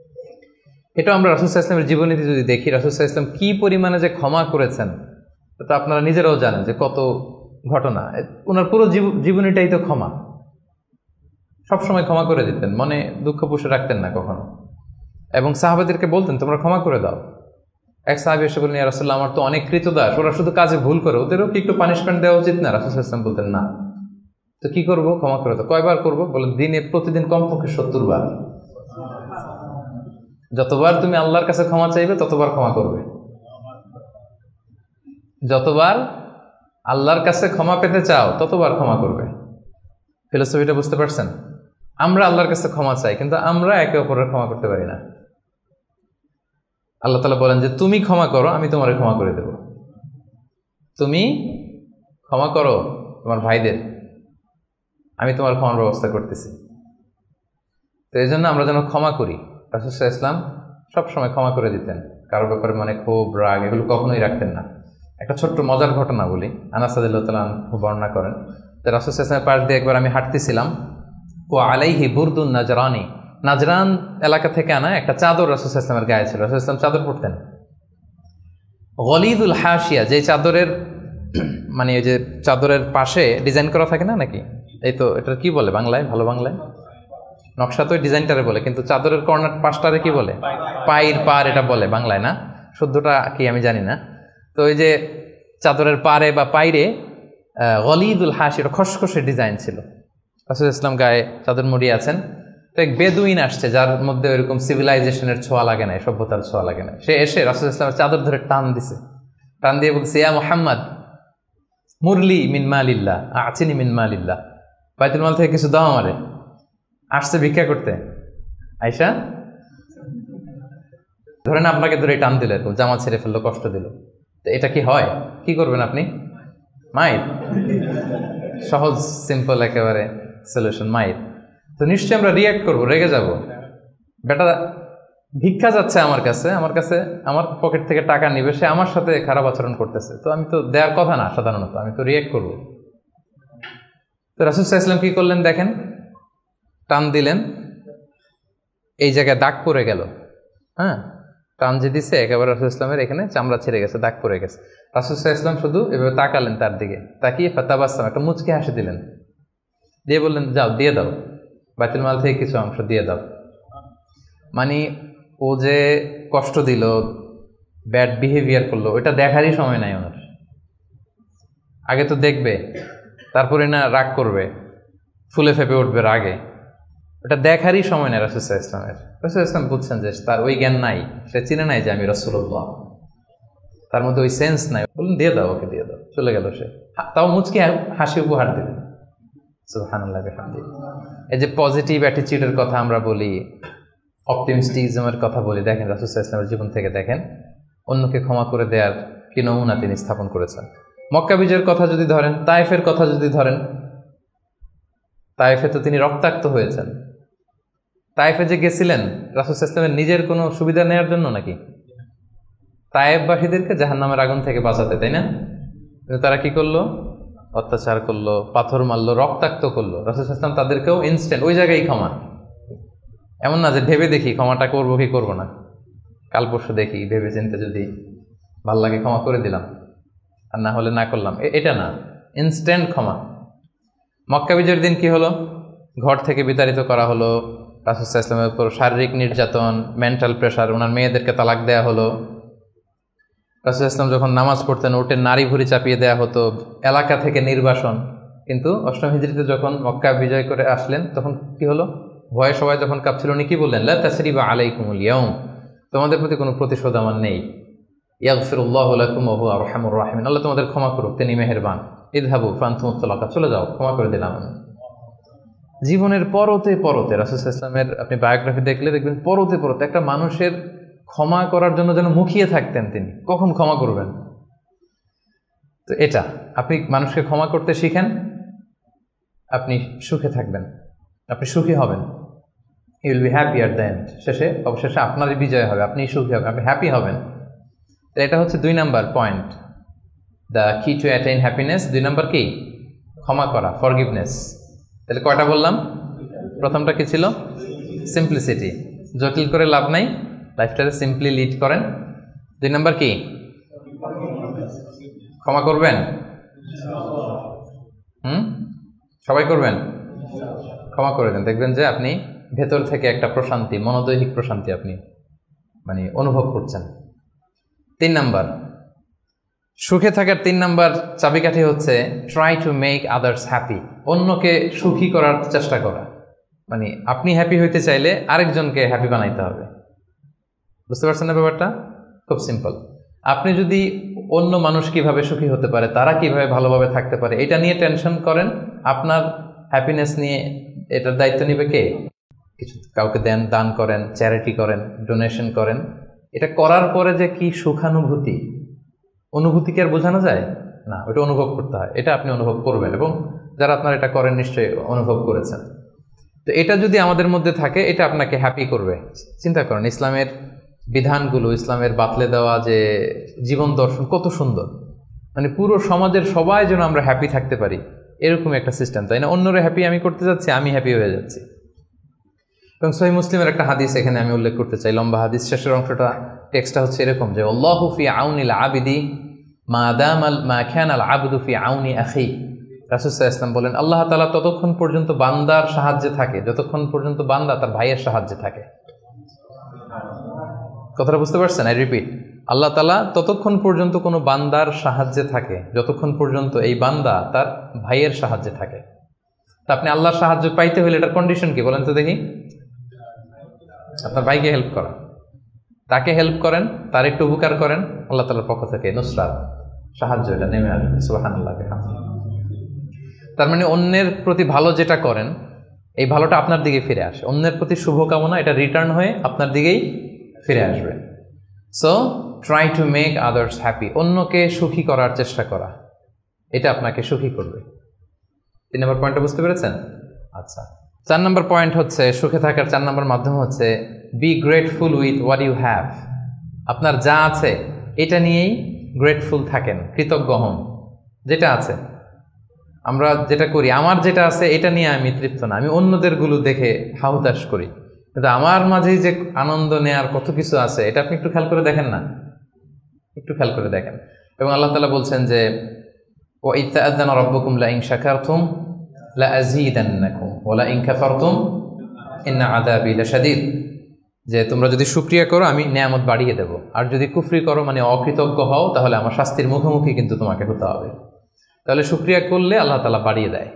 এটা আমরা রাসূল সাল্লাল্লাহু আলাইহি ওয়াসাল্লামের জীবনীতে যদি দেখি, রাসূল সাল্লাল্লাহু আলাইহি ওয়াসাল্লাম কি পরিমাণে যে ক্ষমা করেছেন, তো আপনারা নিজেরাও জানেন যে কত ঘটনা। ওনার পুরো জীবনীটাই তো ক্ষমা, সবসময় ক্ষমা করে দিতেন, মনে দুঃখ পুষে রাখতেন না কখনো। এবং সাহাবাদেরকে বলতেন তোমরা ক্ষমা করে দাও। এক সাহাবী এসে বললেন, ইয়া রাসূলুল্লাহ, আমার তো অনেক কৃতদাস, ওরা শুধু কাজে ভুল করে, ওদেরও কি একটু পানিশমেন্ট দেওয়া উচিত না? রাসূল সাল্লাল্লাহু আলাইহি ওয়াসাল্লাম বলতেন না। তো কি করবো? ক্ষমা করে দাও। কয়বার করবো? বলে প্রতিদিন কমপক্ষে 70 বার। যতবার তুমি আল্লাহর কাছে ক্ষমা চাইবে ততবার ক্ষমা করবে। যতবার আল্লাহর কাছে ক্ষমা পেতে চাও ততবার ক্ষমা করবে। ফিলোসফিটা বুঝতে পারছেন? আমরা আল্লাহর কাছে ক্ষমা চাই, কিন্তু আমরা একে অপরের ক্ষমা করতে পারি না। আল্লাহ তাআলা বলেন যে তুমি ক্ষমা করো, আমি তোমারে ক্ষমা করে দেব। তুমি ক্ষমা করো তোমার ভাইদের, আমি তোমার ক্ষমার ব্যবস্থা করতেছি। তো এই জন্য আমরা যেন ক্ষমা করি। রাসূল সাল্লাল্লাহু আলাইহি ওয়াসাল্লাম সবসময় ক্ষমা করে দিতেন, কারোর ব্যাপারে মানে ক্ষোভ, রাগ এগুলো কখনোই রাখতেন না। একটা ছোট্ট মজার ঘটনা বলি। আনাস রাদিয়াল্লাহু তাআলা আনহু বর্ণনা করেন যে রাসূল সাল্লাল্লাহু আলাইহি ওয়াসাল্লামের পাশ দিয়ে একবার আমি হাঁটতেছিলাম, ও আলাইহি বুরদুন নাজরানি, নাজরান এলাকা থেকে আনা একটা চাদর রাসূল সাল্লাল্লাহু আলাইহি ওয়াসাল্লামের গায়ে ছিল। রাসূল সাল্লাল্লাহু আলাইহি ওয়াসাল্লাম চাদর পরতেন গলিদুল হাশিয়া, যে চাদরের মানে এই যে চাদরের পাশে ডিজাইন করা থাকে না নাকি, এই তো এটা কি বলে বাংলায়, ভালো বাংলায় নকশা তো ডিজাইনটারে বলে, কিন্তু চাদরের কর্নার পাশটারে কি বলে? পায়ের পার এটা বলে বাংলায়, না শুদ্ধটা কি আমি জানি না। তো ওই যে চাদরের পারে বা পাইরে গলিদুল হাশি, এটা খসখসে ডিজাইন ছিল। রাসূল ইসলাম গায়ে চাদর মুড়িয়ে আছেন। তো এক বেদুইন আসছে, যার মধ্যে ওইরকম সিভিলাইজেশনের ছোঁয়া লাগে না, সভ্যতার ছোঁয়া লাগে না। সে এসে রাসূল ইসলামের চাদর ধরে টান দিছে, টান দিয়ে বলছে, ইয়া মুহাম্মদ মুরলি মিন মালিল্লাহ আচিনি মিন মালিল্লাহ, বাইতুল মাল থেকে কিছু দাও আমারে। আসছে ভিক্ষা করতে, আয়েশা ধরেন আপনাকে ধরে টান দিল, এরকম জামা ছেড়ে ফেললো, কষ্ট দিল, তো এটা কি হয়? কি করবেন আপনি? মাইর। সহজ সিম্পল একেবারে সলিউশন, মাইর। তো নিশ্চয়ই আমরা রিয়াক্ট করবো, রেগে যাব। বেটা ভিক্ষা যাচ্ছে আমার কাছে আমার পকেট থেকে টাকা নিবে, সে আমার সাথে খারাপ আচরণ করতেছে, তো আমি তো দেওয়ার কথা না, সাধারণত আমি তো রিয়াক্ট করবো। তো রাসূল সাল্লাল্লাহু আলাইহি ওয়াসাল্লাম কি করলেন দেখেন, টান দিলেন, এই জায়গায় দাগ পড়ে গেল। হ্যাঁ, টান যে দিছে একেবারে রাসূল ইসলামের এখানে চামড়া ছিঁড়ে গেছে, দাগ পড়ে গেছে। রাসূল সাল্লাল্লাহু আলাইহি ওয়াসাল্লাম শুধু এভাবে তাকালেন তার দিকে, তাকিয়ে ফাতাবাসসাম, একটা মুচকি হাসি দিলেন, দিয়ে বললেন যাও দিয়ে দাও, বাইতুল মাল থেকে কিছু অংশ দিয়ে দাও। মানে ও যে কষ্ট দিল, ব্যাড বিহেভিয়ার করলো, ওইটা দেখারই সময় নাই ওনার। আগে তো দেখবে, তারপরে না রাগ করবে, ফুলে ফেপে উঠবে রাগে, ওটা দেখারই সময় নেই রাসূল সাল্লাল্লাহু আলাইহি ওয়াসাল্লামের। রাসূল সাল্লাল্লাহু আলাইহি ওয়াসাল্লাম বুঝছেন যে তার ওই জ্ঞান নাই, সে চিনে নাই যে আমি রাসূলুল্লাহ, তার মধ্যে ওই সেন্স নাই। বললেন দিয়ে দাও, ওকে দিয়ে দাও, চলে গেল সে, তাও মুচকি হাসি উপহার দিলেন। সুবহানাল্লাহ বিহামদিহি। এই যে পজিটিভ অ্যাটিটিউডের কথা আমরা বলি, অপটিমিস্টিজমের কথা বলি, দেখেন রাসূল সাল্লাল্লাহু আলাইহি ওয়াসাল্লামের জীবন থেকে দেখেন অন্যকে ক্ষমা করে দেওয়ার কি নমুনা তিনি স্থাপন করেছেন। মক্কা বিজয়ের কথা যদি ধরেন, তায়েফের কথা যদি ধরেন, তায়েফে তো তিনি রক্তাক্ত হয়েছেন। তায়েফে যে গেছিলেন রাসূল সাল্লাল্লাহু আলাইহি ওয়াসাল্লামের নিজের কোনো সুবিধা নেওয়ার জন্য নাকি? তায়েফবাসীদেরকে জাহান্নামের আগুন থেকে বাঁচাতে, তাই না? তারা কি করলো? অত্যাচার করলো, পাথর মারলো, রক্তাক্ত করলো। রাসূল সাল্লাল্লাহু আলাইহি ওয়াসাল্লাম তাদেরকেও ইনস্ট্যান্ট ওই জায়গায় ক্ষমা, এমন না যে ভেবে দেখি ক্ষমাটা করবো কি করবো না, কাল পরশু দেখি, ভেবে চিন্তে যদি ভাল লাগে ক্ষমা করে দিলাম, আর না হলে না করলাম, এটা না, ইনস্ট্যান্ট ক্ষমা। মক্কা বিজয়ের দিন কি হলো? ঘর থেকে বিতাড়িত করা হলো, রাসূল সাল্লাল্লাহু আলাইহি ওয়াসাল্লামের উপর শারীরিক নির্যাতন, মেন্টাল প্রেশার, ওনার মেয়েদেরকে তালাক দেয়া হলো। রাসূল সাল্লাল্লাহু আলাইহি ওয়াসাল্লাম যখন নামাজ পড়তেন ওটে নারী ভুঁড়ি চাপিয়ে দেওয়া হতো, এলাকা থেকে নির্বাসন। কিন্তু অষ্টম হিজরিতে যখন মক্কা বিজয় করে আসলেন তখন কি হলো? ভয়ে সবাই যখন কাঁপছিল, উনি কি বললেন? লা তাসরিবা আলাইকুমুল ইয়াউম, তোমাদের প্রতি কোনো প্রতিশোধ আমার নেই। ইয়াগফিরুল্লাহু লাকুম ওয়া হুয়া আরহামুর রাহিমিন, আল্লাহ তোমাদের ক্ষমা করুক, তিনি মেহেরবান। ইযহাবু ফাআনতুমুত তালাকা, চলে যাও, ক্ষমা করে দিলাম আমি। জীবনের পরতে পরতে রাসূল সাল্লাল্লাহু আলাইহি ওয়াসাল্লামের আপনি বায়োগ্রাফি দেখলে দেখবেন পরতে পরতে একটা মানুষের ক্ষমা করার জন্য যেন মুখিয়ে থাকতেন তিনি, কখন ক্ষমা করবেন। তো এটা আপনি মানুষকে ক্ষমা করতে শিখেন, আপনি সুখে থাকবেন, আপনি সুখী হবেন। You will be happy at the end, শেষে অবশেষে আপনারই বিজয় হবে, আপনি সুখী হবেন, আপনি হ্যাপি হবেন। তো এটা হচ্ছে 2 number point, the key to attain happiness. 2 number কি? ক্ষমা করা, ফরগিভনেস। তাহলে কয়টা বললাম? প্রথমটা কি ছিল? সিম্পলিসিটি, জটিল করে লাভ নাই, লাইফটাকে সিম্পলি লিড করেন। 2 নাম্বার কি? ক্ষমা করবেন। সবাই করবেন, ক্ষমা করে দেন, দেখবেন যে আপনি ভেতর থেকে একটা প্রশান্তি, মনোদৈহিক প্রশান্তি আপনি মানে অনুভব করছেন। 3 নাম্বার, সুখে থাকার 3 নাম্বার চাবিকাঠি হচ্ছে try to make others happy, অন্যকে সুখী করার চেষ্টা করা। মানে আপনি হ্যাপি হইতে চাইলে আরেকজনকে হ্যাপি বানাইতে হবে। বুঝতে পারছেন না ব্যাপারটা? খুব সিম্পল। আপনি যদি অন্য মানুষ কিভাবে সুখী হতে পারে, তারা কিভাবে ভালোভাবে থাকতে পারে, এটা নিয়ে টেনশন করেন, আপনার হ্যাপিনেস নিয়ে এটার দায়িত্ব নেবে কে? কিছু কাউকে দেন, দান করেন, চ্যারিটি করেন, ডোনেশন করেন। এটা করার পরে যে কি সুখানুভূতি, অনুভূতি কি আর বোঝানো যায় না, ওটা অনুভব করতে হয়। এটা আপনি অনুভব করবেন, এবং যারা আপনারা এটা করেন নিশ্চয়ই অনুভব করেছেন। তো এটা যদি আমাদের মধ্যে থাকে, এটা আপনাকে হ্যাপি করবে। চিন্তা করেন ইসলামের বিধানগুলো, ইসলামের বাতলে দেওয়া যে জীবন দর্শন কত সুন্দর, মানে পুরো সমাজের সবাই যেন আমরা হ্যাপি থাকতে পারি, এরকম একটা সিস্টেম, তাই না? অন্যরা হ্যাপি আমি করতে যাচ্ছি, আমি হ্যাপি হয়ে যাচ্ছি। এবং সহিহ মুসলিমের একটা হাদিস এখানে আমি উল্লেখ করতে চাই, লম্বা হাদিস, শেষের অংশটা টেক্সটটা হচ্ছে এরকম যে আল্লাহু ফি আউনিল আবিদি মা কানাল আবদু ফি আউনি আখি। রাসূল সাল্লাল্লাহু আলাইহি ওয়াসাল্লাম বলেন, আল্লাহ তাআলা ততক্ষণ পর্যন্ত বান্দার সাহায্যে থাকে যতক্ষণ পর্যন্ত বান্দা তার ভাইয়ের সাহায্যে থাকে। কথাটা বুঝতে পারছেন? আই রিপিট, আল্লাহ তাআলা ততক্ষণ পর্যন্ত কোনো বান্দার সাহায্যে থাকে যতক্ষণ পর্যন্ত এই বান্দা তার ভাইয়ের সাহায্যে থাকে। তা আপনি আল্লাহর সাহায্য পাইতে হলে এটার কন্ডিশন কি বলেন তো দেখি? আপনার ভাইকে হেল্প করা, তাকে হেল্প করেন, তার একটু উপকার করেন, আল্লাহ তাআলার পক্ষ থেকে নুসরাত, সাহায্য এটা নেমে আসবে। সুবহানাল্লাহ। তার মানে অন্যের প্রতি ভালো যেটা করেন, এই ভালোটা আপনার দিকে ফিরে আসে। অন্যের প্রতি শুভকামনা, এটা রিটার্ন হয়ে আপনার দিকেই ফিরে আসবে। So try to make others happy, অন্যকে সুখী করার চেষ্টা করা, এটা আপনাকে সুখী করবে। 3 নম্বর পয়েন্টটা বুঝতে পেরেছেন? আচ্ছা, 4 নম্বর পয়েন্ট হচ্ছে, সুখে থাকার 4 নম্বর মাধ্যম হচ্ছে be grateful with what you have. আপনার যা আছে এটা নিয়েই গ্রেটফুল থাকেন, কৃতজ্ঞ হন। যেটা আছে, আমরা যেটা করি, আমার যেটা আছে এটা নিয়ে আমি তৃপ্ত না, আমি অন্যদের গুলো দেখে হাহুতাশ করি, কিন্তু আমার মাঝেই যে আনন্দ নেয়ার কত কিছু আছে এটা আপনি একটু খেয়াল করে দেখেন না, একটু খেয়াল করে দেখেন। এবং আল্লাহ তাআলা বলছেন যে ওয়া ইয তাআযানা রাব্বুকুম লা ইন শাকারতুম লা আযীদান্নাকুম ওয়া লা ইন কাফারতুম ইন্না আযাবি লাশাদীদ। যে তোমরা যদি শুকরিয়া করো আমি নিয়ামত বাড়িয়ে দেব, আর যদি কুফরি করো মানে অকৃতজ্ঞ হও তাহলে আমার শাস্তির মুখোমুখি কিন্তু তোমাকে হতে হবে। তাহলে শুকরিয়া করলে আল্লাহ তাআলা বাড়িয়ে দেয়।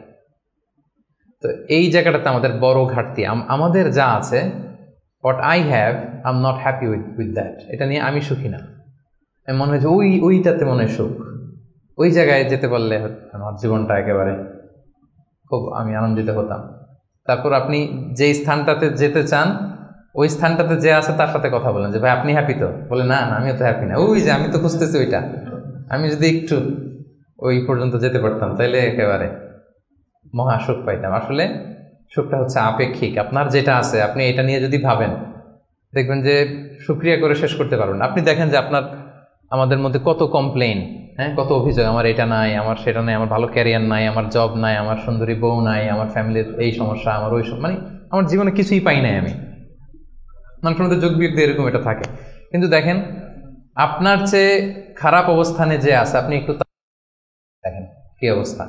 তো এই জায়গাটাতে আমাদের বড় ঘাটতি, আমাদের যা আছে, what I have I am not happy with that, এটা নিয়ে আমি সুখী না। মনে হয় যে ওইটাতে মনে হয় সুখ, ওই জায়গায় যেতে পারলে আমার জীবনটা একেবারে খুব আমি আনন্দিত হতাম। তারপর আপনি যেই স্থানটাতে যেতে চান ওই স্থানটাতে যে আছে তার সাথে কথা বলেন যে ভাই আপনি হ্যাপি তো, বলে না না আমিও তো হ্যাপি না, ওই যে আমি তো খুঁজতেছি ওইটা, আমি যদি একটু ওই পর্যন্ত যেতে পারতাম তাইলে একেবারে মহা সুখ পাইতাম। আসলে সুখটা হচ্ছে আপেক্ষিক, আপনার যেটা আছে আপনি এটা নিয়ে যদি ভাবেন দেখবেন যে শুকরিয়া করে শেষ করতে পারবেন। আপনি দেখেন যে আমাদের মধ্যে কত কমপ্লেইন, হ্যাঁ, কত অভিযোগ, আমার এটা নাই, আমার সেটা নাই, আমার ভালো ক্যারিয়ার নাই, আমার জব নাই, আমার সুন্দরী বউ নাই, আমার ফ্যামিলির এই সমস্যা, আমার ওই মানে আমার জীবনে কিছুই পাই নাই আমি। মানুষের মধ্যে যোগ বিয়োগ দিয়ে এরকম এটা থাকে। কিন্তু দেখেন আপনার চেয়ে খারাপ অবস্থানে যে আছে আপনি একটু দেখেন কি অবস্থা।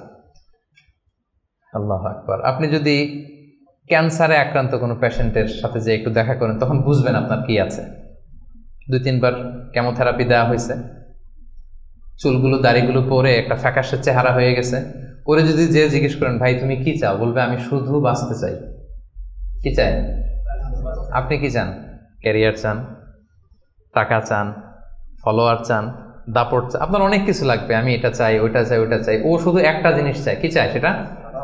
আল্লাহু আকবার। আপনি যদি ক্যান্সারে আক্রান্ত কোনো পেশেন্টের সাথে যে একটু দেখা করেন তখন বুঝবেন আপনার কি আছে। 2-3 বার কেমোথেরাপি দেওয়া হয়েছে, চুলগুলো দাড়িগুলো পরে একটা ফ্যাকাশে চেহারা হয়ে গেছে, পরে যদি যে জিজ্ঞেস করেন ভাই তুমি কি চাও, বলবে আমি শুধু বাঁচতে চাই। কি চাই? আপনি কি চান? ক্যারিয়ার চান, টাকা চান, ফলোয়ার চান, দাপট চান, আপনার অনেক কিছু লাগবে, আমি এটা চাই, ওইটা চাই, ওইটা চাই। ও শুধু একটা জিনিস চায়, কি চায় সেটা?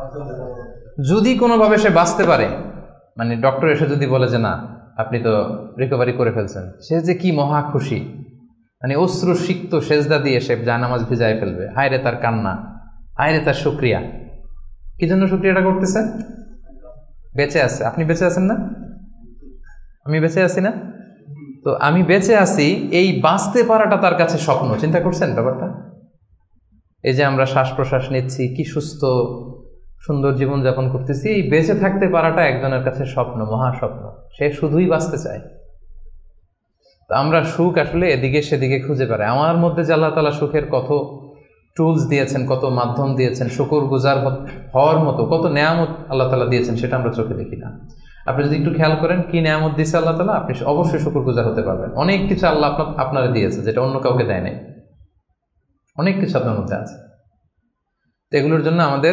যদি কোনোভাবে সে বাঁচতে পারে, মানে ডক্টর এসে যদি বলে যে না আপনি তো রিকভারি করে ফেলছেন, সে যে কি মহা খুশি, মানে অশ্রু সিক্ত সেজদা দিয়ে সে জায়নামাজ ভিজায় ফেলবে। হায় রে তার কান্না, হায় রে তার শুকরিয়া। কি জন্য শুকরিয়াটা করতেছে? বেঁচে আছে। আপনি বেঁচে আছেন না? আমি বেঁচে আছি না? তো আমি বেঁচে আছি, এই বাঁচতে পারাটা তার কাছে স্বপ্ন। চিন্তা করছেন ব্যাপারটা? এই যে আমরা শ্বাস প্রশ্বাস নিচ্ছি, কি সুস্থ সুন্দর জীবন যাপন করতেছি, এই বেঁচে থাকতে পারাটা একজনের কাছে স্বপ্ন, মহা স্বপ্ন। সে শুধুই বাঁচতে চায়। তো আমরা সুখ আসলে এদিকে সেদিকে খুঁজে পাই। আমার মধ্যে যে আল্লাহ তাআলা সুখের কত টুলস দিয়েছেন, কত মাধ্যম দিয়েছেন, শুকরগুজার হওয়ার মতো কত নেয়ামত আল্লাহ তাআলা দিয়েছেন, সেটা আমরা চোখে দেখি না। আপনি যদি একটু খেয়াল করেন কি নেয়ামত দিয়েছে আল্লাহ তাআলা, আপনি অবশ্যই শুকরগুজার হতে পারবেন। অনেক কিছু আল্লাহ আপনারা দিয়েছে যেটা অন্য কাউকে দেয় নাই, অনেক কিছু আপনার মধ্যে আছে। তো এগুলোর জন্য আমাদের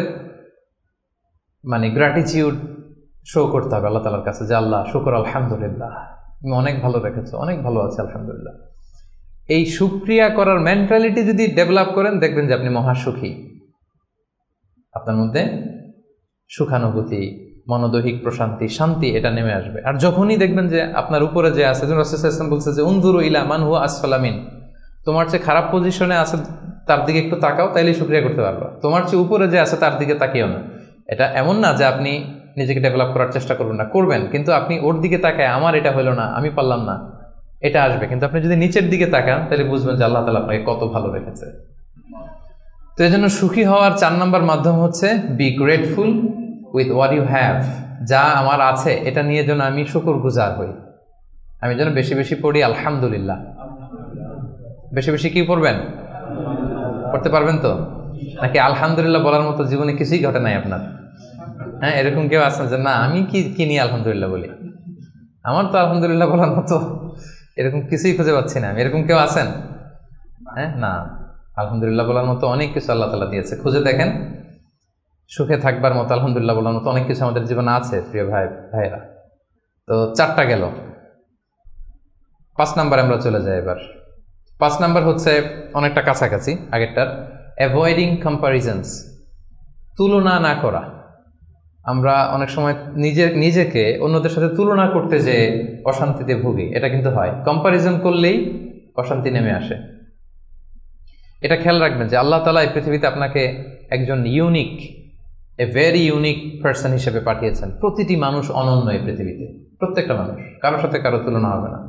মানে গ্র্যাটিটিউড শো করতে হবে আল্লাহ তাআলার কাছে, যে আল্লাহ শুকর, আলহামদুলিল্লাহ তুমি অনেক ভালো রেখেছো, অনেক ভালো আছে আলহামদুলিল্লাহ। এই শুকরিয়া করার মেন্টালিটি যদি ডেভেলপ করেন দেখবেন যে আপনি মহা সুখী, আপনার মধ্যে সুখানুভূতি, মনোদৈহিক প্রশান্তি, শান্তি এটা নেমে আসবে। আর যখনই দেখবেন যে আপনার উপরে যে আছে, যেমন রাসূলুল্লাহ সাল্লাল্লাহু আলাইহি ওয়াসাল্লাম বলছে যে উনজুরু ইলা মান হুয়া আসফালা মিন, তোমার চেয়ে খারাপ পজিশনে আছে তার দিকে একটু তাকাও, তাইলেই শুকরিয়া করতে পারবা। তোমার চেয়ে উপরে যে আছে তার দিকে তাকিও না। এটা এমন না যে আপনি নিজেকে ডেভেলপ করার চেষ্টা করবেন না, করবেন, কিন্তু আপনি ওর দিকে তাকায় আমার এটা হলো না, আমি পারলাম না, এটা আসবে। কিন্তু আপনি যদি নিচের দিকে তাকান তাহলে বুঝবেন যে আল্লাহ তাআলা আপনাকে কত ভালো রেখেছে। তো এই জন্য সুখী হওয়ার 4 নম্বর মাধ্যম হচ্ছে be grateful with what you have. যা আমার আছে এটা নিয়ে যেন আমি শুকরগুজার হই, আমি যেন বেশি বেশি পড়ি আলহামদুলিল্লাহ। বেশি বেশি কি পড়বেন? পড়তে পারবেন তো? নাকি আলহামদুলিল্লাহ বলার মতো জীবনে কিছুই ঘটে নাই আপনার? হ্যাঁ, এরকম কেউ আছেন যে না আমি কি নিয়ে আলহামদুলিল্লাহ বলি, আমার তো আলহামদুলিল্লাহ বলার মতো এরকম কিছুই খুঁজে পাচ্ছি না আমি? এরকম কেউ আছেন? হ্যাঁ, না, আলহামদুলিল্লাহ বলার মতো অনেক কিছু আল্লাহ তাআলা দিয়েছে। খুঁজে দেখেন, সুখে থাকবার মতো, আলহামদুলিল্লাহ বলার মতো অনেক কিছু আমাদের জীবনে আছে প্রিয় ভাইয়েরা। তো 4টা গেল, 5 নাম্বার আমরা চলে যাই এবার। 5 নাম্বার হচ্ছে অনেকটা কাছাকাছি আগেরটার, অ্যাভয়েডিং কম্প্যারিজনস, তুলনা না করা। আমরা অনেক সময় নিজেকে অন্যদের সাথে তুলনা করতে যে অশান্তিতে ভুগি, এটা কিন্তু হয়। কম্প্যারিজন করলেই অশান্তি নেমে আসে। এটা খেয়াল রাখবেন যে আল্লাহ তাআলা এই পৃথিবীতে আপনাকে একজন unique a very unique person হিসেবে পাঠিয়েছেন। প্রতিটি মানুষ অনন্য এই পৃথিবীতে, প্রত্যেকটা মানুষ, কারোর সাথে কারো তুলনা হবে না।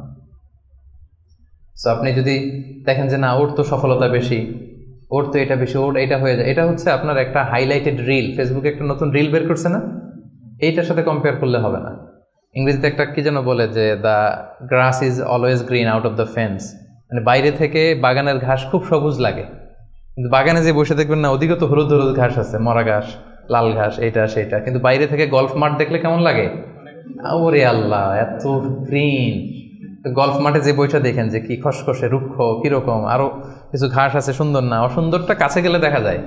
সো আপনি যদি দেখেন যে না ওর তো সফলতা বেশি, ওর তো এটা বেশি, ওর এটা হয়ে যায়, এটা হচ্ছে আপনার একটা হাইলাইটেড রিল। ফেসবুকে একটা নতুন রিল বের করছে না, এইটার সাথে কম্পেয়ার করলে হবে না। ইংরেজিতে একটা কি যেন বলে যে the grass is always green out of the fence, মানে বাইরে থেকে বাগানের ঘাস খুব সবুজ লাগে, কিন্তু বাগানে যে বসে দেখবেন না ওদিকে তো হলুদ হলুদ ঘাস আছে, মরা ঘাস, লাল ঘাস, এইটা সেইটা, কিন্তু বাইরে থেকে গল্ফ মাঠ দেখলে কেমন লাগে? ওরে আল্লাহ এত গ্রিন। গল্ফ মাঠে যে বইটা দেখেন যে কি খসখসে রুক্ষ, কিরকম, আরো কিছু ঘাস আছে, সুন্দর না? অসুন্দরটা কাছে গেলে দেখা যায়,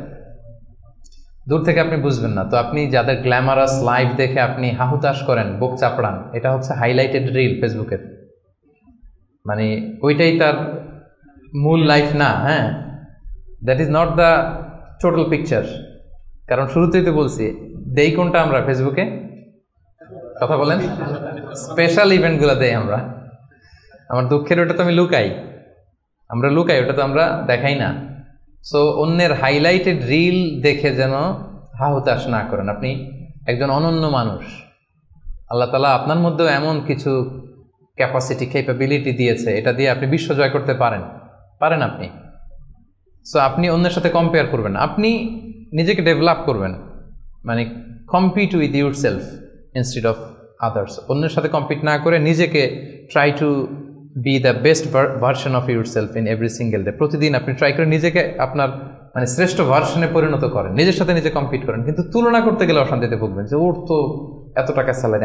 দূর থেকে আপনি বুঝবেন না। তো আপনি যাদের গ্ল্যামারাস লাইফ দেখে আপনি হাহুতাশ করেন, বুক চাপড়ান, এটা হচ্ছে হাইলাইটেড রিল ফেসবুকের, মানে ওইটাই তার মূল লাইফ না। হ্যাঁ, that is not the total picture. কারণ শুরুতেই তো বলছি, দেই কোনটা আমরা ফেসবুকে? কথা বলেন, স্পেশাল ইভেন্টগুলো দেই আমরা। আমার দুঃখের ওটা তো আমি লুকাই, আমরা লুকাই, ওটা তো আমরা দেখাই না। সো অন্যের হাইলাইটেড রিল দেখে যেন হাহুতাশ না করেন। আপনি একজন অনন্য মানুষ, আল্লাহ তাআলা আপনার মধ্যেও এমন কিছু ক্যাপাসিটি, ক্যাপাবিলিটি দিয়েছে, এটা দিয়ে আপনি বিশ্ব জয় করতে পারেন আপনি। সো আপনি অন্যের সাথে কম্পেয়ার করবেন, আপনি নিজেকে ডেভেলপ করবেন, মানে compete with yourself instead of others. অন্যের সাথে কম্পিট না করে নিজেকে try to be the best version of yourself in every single day. প্রতিদিন আপনি ট্রাই করে নিজেকে আপনার মানে শ্রেষ্ঠ ভার্সনে পরিণত করেন, নিজের সাথে নিজে কম্পিট করেন। কিন্তু তুলনা করতে গেলে অশান্তিতে ভুগবেন যে ওর তো এত টাকা স্যালারি,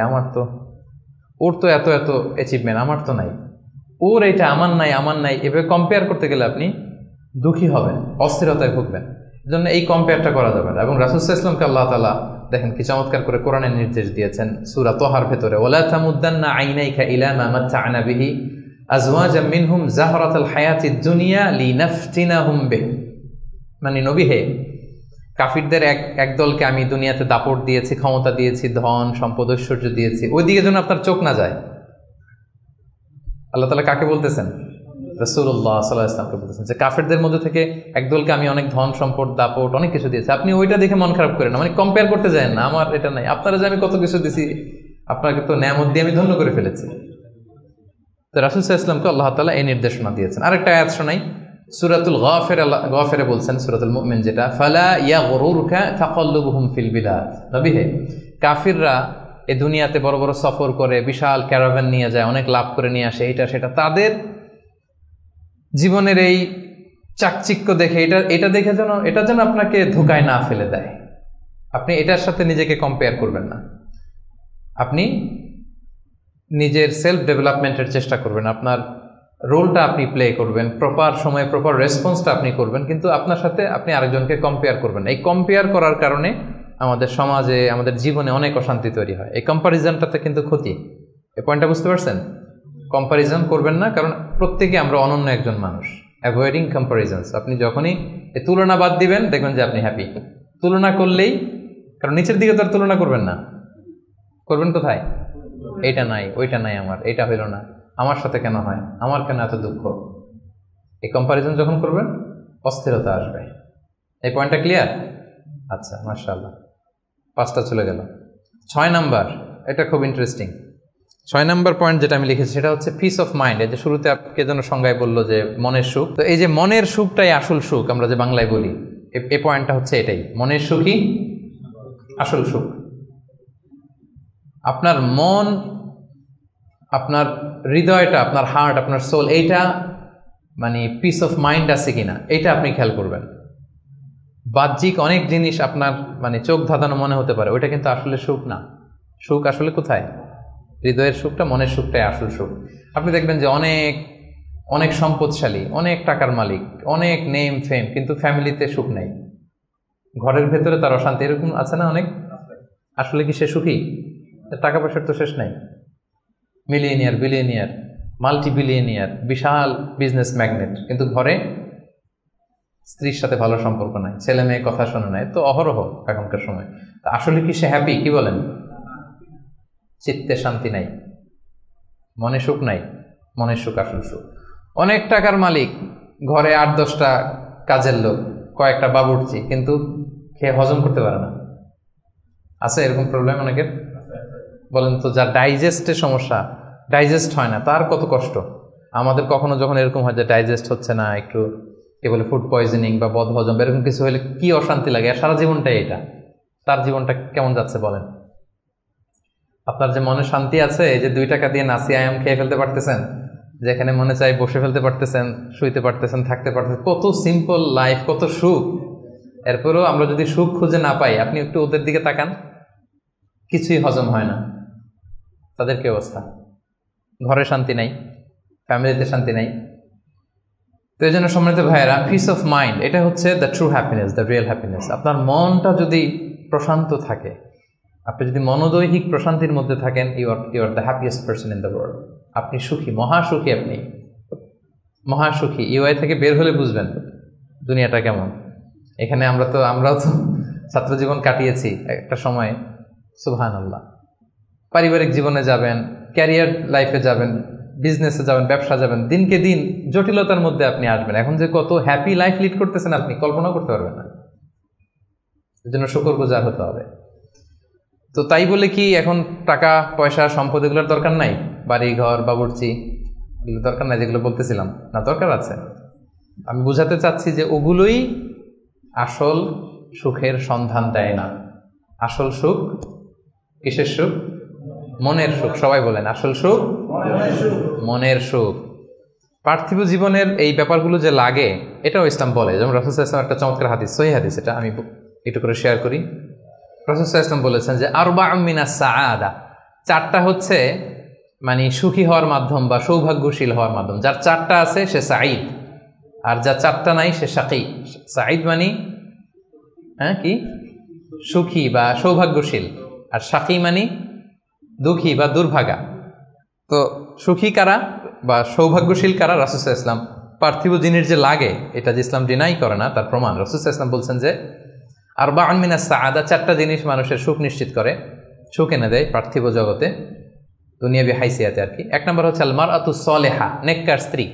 ওর তো এত এত অ্যাচিভমেন্ট, আমার তো নাই, ওর এইটা আমার নাই। এভাবে কম্পেয়ার করতে গেলে আপনি দুঃখী হবেন, অস্থিরতায় ভুগবেন। এই জন্য এই কম্পেয়ারটা করা যাবে না। এবং রাসূল সাল্লাল্লাহু আলাইহি ওয়াসাল্লামকে আল্লাহ তাআলা দেখেন কি চমৎকার করে কোরআনের নির্দেশ দিয়েছেন সূরা তাহার ভেতরে, ওয়ালা তামুদ্দান্না আইনাইকা ইলা মা মাত্তা'না বিহি আজওয়াজাম মিনহুম যাহরাতাল হায়াতিদ দুনিয়া লিনাফতিনাহুম বিহি। মানে নবী হে, কাফিরদের এক দলকে আমি দুনিয়াতে দাপট দিয়েছি, ক্ষমতা দিয়েছি, ধন সম্পদ ঐশ্বর্য দিয়েছি, ওইদিকে যেন আপনার চোখ না যায়। আল্লাহ তাআলা কাকে বলতেছেন? রাসূলুল্লাহ সাল্লাল্লাহু আলাইহি ওয়াসাল্লামকে বলতেছেন যে কাফেরদের মধ্যে থেকে একদলকে আমি অনেক ধন সম্পদ দাপট অনেক কিছু দিয়েছি, আপনি ওইটা দেখে মন খারাপ করেন না, মানে কম্পেয়ার করতে যায় না, আমার এটা নাই, আপনারা যে আমি কত কিছু দিয়েছি, আপনাকে তো নেয়ামত দিয়ে আমি ধন্য করে ফেলেছি। তো রাসূল সাল্লাল্লাহু আলাইহি ওয়াসাল্লামকে আল্লাহ তাআলা এই নির্দেশনা দিয়েছেন। আরেকটা আয়াত শোনাই, সূরাতুল গাফিরে বলছেন, সূরাতুল মুমিন যেটা, ফালা ইয়াগরুরকা তাকাল্লুবুহুম ফিল বিলাদ। নবী হে, কাফিররা এই দুনিয়াতে বড় বড় সফর করে, বিশাল ক্যারাভান নিয়ে যায়, অনেক লাভ করে নিয়ে আসে, এটা সেটা, তাদের জীবনের এই চাকচিক্য দেখে এটা দেখে এটা যেন আপনাকে ধোকায় না ফেলে দেয়। আপনি এটার সাথে নিজেকে কম্পেয়ার করবেন না, আপনি নিজের সেলফ ডেভেলপমেন্টের চেষ্টা করবেন, আপনার রোলটা আপনি প্লে করবেন, প্রপার সময়ে প্রপার রেসপন্সটা আপনি করবেন, কিন্তু আপনার সাথে আপনি আরেকজনকে কম্পেয়ার করবেন। এই কম্পেয়ার করার কারণে আমাদের সমাজে, আমাদের জীবনে অনেক অশান্তি তৈরি হয়। এই কম্পারিজনটাতে কিন্তু ক্ষতি। এই পয়েন্টটা বুঝতে পারছেন? কম্পারিজন করবেন না, কারণ প্রত্যেকে আমরা অনন্য একজন মানুষ। অ্যাভয়েডিং কম্পারিজনস, আপনি যখনই এই তুলনা বাদ দিবেন দেখবেন যে আপনি হ্যাপি। তুলনা করলেই, কারণ নিচের দিকে তো আর তুলনা করবেন না, করবেন কোথায়? এইটা নাই, ওইটা নাই, আমার এইটা হইল না, আমার সাথে কেন হয়, আমার কেন এত দুঃখ। এই কম্পারিজন যখন করবেন অস্থিরতা আসবে। এই পয়েন্টটা ক্লিয়ার? আচ্ছা, মাশাআল্লাহ, 5টা চলে গেল। 6 নাম্বার, এটা খুব ইন্টারেস্টিং। 6 নাম্বার পয়েন্ট যেটা আমি লিখেছি সেটা হচ্ছে পিস অফ মাইন্ড। এই যে শুরুতে কে যেন সংজ্ঞায় বললো যে মনের সুখ, তো এই যে মনের সুখটাই আসল সুখ, আমরা যে বাংলায় বলি, এই পয়েন্টটা হচ্ছে এটাই, মনের সুখই আসল সুখ। আপনার মন, আপনার হৃদয়টা, আপনার হার্ট, আপনার সোল, এইটা মানে পিস অফ মাইন্ড আছে কিনা এটা আপনি খেয়াল করবেন। বাহ্যিক অনেক জিনিস আপনার মানে চোখ ধাঁধানো মনে হতে পারে, ওইটা কিন্তু আসলে সুখ না। সুখ আসলে কোথায়? হৃদয়ের সুখটা, মনের সুখটাই আসল সুখ। আপনি দেখবেন যে অনেক অনেক সম্পদশালী, অনেক টাকার মালিক, অনেক নেম ফেম, কিন্তু ফ্যামিলিতে সুখ নেই, ঘরের ভেতরে তার অশান্তি, এরকম আছে না অনেক? আসলে কি সে সুখী? টাকা পয়সার তো শেষ নাই, মিলিয়নিয়ার, বিলিয়নিয়ার, মাল্টি বিলিয়নিয়ার, বিশাল বিজনেস ম্যাগনেট, কিন্তু ঘরে স্ত্রীর সাথে ভালো সম্পর্ক নাই, ছেলে মেয়ে কথা শোনে নাই, তো অহরহ এখনকার সময়। তা আসলে কি সে হ্যাপি? কি বলেন? চিত্তে শান্তি নাই, মনে সুখ নাই। মনের সুখ আসল সুখ। অনেক টাকার মালিক, ঘরে 8-10টা কাজের লোক, কয়েকটা বাবুর্চি, কিন্তু খেয়ে হজম করতে পারে না, আছে এরকম প্রবলেম অনেকের? বলেন তো, যার ডাইজেস্টের সমস্যা, ডাইজেস্ট হয় না, তার কত কষ্ট। আমাদের কখনো যখন এরকম হয় যে ডাইজেস্ট হচ্ছে না, একটু কি বলে ফুড পয়জনিং বা বদহজম এরকম কিছু হলে কি অশান্তি লাগে, আর সারা জীবনটাই এটা। তার জীবনটা কেমন যাচ্ছে বলেন? আপনার যে মনে শান্তি আছে, এই যে 2 টাকা দিয়ে নাসি আয়াম খেয়ে ফেলতে পারতেছেন, যেখানে মনে চাই বসে ফেলতে পারতেছেন, শুইতে পারতেছেন, থাকতে পারতেছেন, কত সিম্পল লাইফ, কত সুখ। এরপরেও আমরা যদি সুখ খুঁজে না পাই, আপনি একটু ওদের দিকে তাকান, কিছুই হজম হয় না। তাদের কি অবস্থা? ঘরে শান্তি নাই, ফ্যামিলিতে শান্তি নাই। তো এই জন্য সম্মানিত ভাইয়েরা, পিস অফ মাইন্ড, এটা হচ্ছে the true happiness, the real happiness. আপনার মনটা যদি প্রশান্ত থাকে, আপনি যদি মনোদৈহিক প্রশান্তির মধ্যে থাকেন, you are the happiest person in the world. আপনি সুখী, মহাসুখী, আপনি মহাসুখী। ইউআই থেকে বের হলে বুঝবেন দুনিয়াটা কেমন। এখানে আমরাও তো ছাত্র জীবন কাটিয়েছি একটা সময়, সুবহানাল্লাহ। পারিবারিক জীবনে যাবেন, ক্যারিয়ার লাইফে যাবেন, বিজনেসে যাবেন, ব্যবসা যাবেন, দিনকে দিন জটিলতার মধ্যে আপনি আসবেন। এখন যে কত হ্যাপি লাইফ লিড করতেছেন আপনি কল্পনা করতে পারবেন না। এর জন্য শুকরগুজার হতে হবে। তো তাই বলে কি এখন টাকা পয়সা সম্পদ এগুলোর দরকার নাই? বাড়ি ঘর বাবুর্চি এগুলো দরকার নাই যেগুলো বলতেছিলাম? না, দরকার আছে। আমি বুঝাতে চাচ্ছি যে ওগুলোই আসল সুখের সন্ধান দেয় না। আসল সুখ কিসের সুখ? মনের সুখ। সবাই বলেন, আসল সুখ মনের সুখ। পার্থিব জীবনের এই ব্যাপারগুলো যে লাগে, এটাও ইসলাম বলে। যেমন রাসূল সাল্লাল্লাহু আলাইহি ওয়াসাল্লাম একটা চমৎকার হাদিস, সহিহ হাদিস, এটা আমি একটু করে শেয়ার করি। রাসূল সাল্লাল্লাহু আলাইহি ওয়াসাল্লাম বলেছেন যে আরবাউম মিনাস সাআদা, 4টা হচ্ছে মানে সুখী হওয়ার মাধ্যম বা সৌভাগ্যশীল হওয়ার মাধ্যম। যার 4টা আছে সে সাঈদ, আর যার 4টা নাই সে শাকী। সাঈদ মানে কি? সুখী বা সৌভাগ্যশীল, আর শাকী মানে দুঃখী বা দুর্ভাগা। তো সুখী কারা বা সৌভাগ্যশীল কারা? রাসূল সাল্লাল্লাহু আলাইহি ওয়াসাল্লাম পার্থিব জিনিস যে লাগে, এটা যে ইসলাম ডিনাই করে না তার প্রমাণ রাসূল সাল্লাল্লাহু আলাইহি ওয়াসাল্লাম বলছেন যে আরবাউন মিনাস সাআদা, 4টা জিনিস মানুষের সুখ নিশ্চিত করে, সুখ এনে দেয় পার্থিব জগতে, দুনিয়াবি হাইসিয়াতে আর কি। 1 নম্বর হচ্ছে আল মারআতুস সালেহা, নেককার স্ত্রী।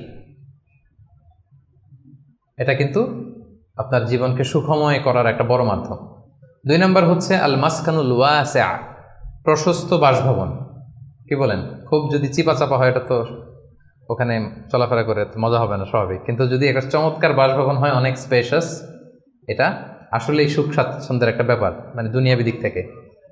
এটা কিন্তু আপনার জীবনকে সুখময় করার একটা বড় মাধ্যম। 2 নম্বর হচ্ছে আল মাসকানুল ওয়াসিআ, প্রশস্ত বাসভবন। কি বলেন? খুব যদি চিপা চাপা হয়, এটা তো ওখানে চলাফেরা করে মজা হবে না, স্বাভাবিক। কিন্তু যদি একটা চমৎকার বাসভবন হয়, অনেক স্পেশাস, এটা আসলেই সুখ স্বাচ্ছন্দ্যের একটা ব্যাপার, মানে দুনিয়াবি দিক থেকে।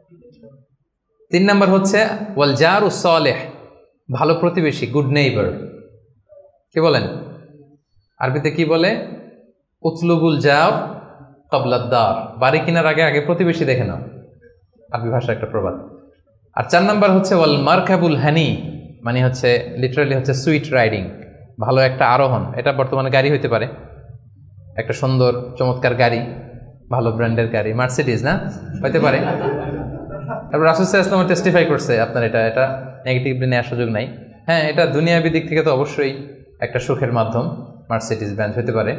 3 নম্বর হচ্ছে ওয়াল জারুস সালেহ, ভালো প্রতিবেশী, গুড নেইবার। কি বলেন? আরবিতে কি বলে? উতলুবুল জার ক্বাবলাদ দার, বাড়ি কেনার আগে আগে প্রতিবেশী দেখে নাও, আরবি ভাষা একটা প্রবাদ। আর 4 নম্বর হচ্ছে ওয়াল মারকাবুল হানি, মানে হচ্ছে লিটারালি হচ্ছে সুইট রাইডিং, ভালো একটা আরোহণ। এটা বর্তমানে গাড়ি হইতে পারে, একটা সুন্দর চমৎকার গাড়ি, ভালো ব্র্যান্ডের গাড়ি, মার্সিডিজ না হইতে পারে। তারপর রাসূল সাল্লাল্লাহু আলাইহি ওয়াসাল্লাম টেস্টিফাই করছে আপনার এটা নেগেটিভলি নেওয়ার সুযোগ নাই। হ্যাঁ, এটা দুনিয়াবি দিক থেকে তো অবশ্যই একটা সুখের মাধ্যম, মার্সিডিজ ব্র্যান্ড হতে পারে।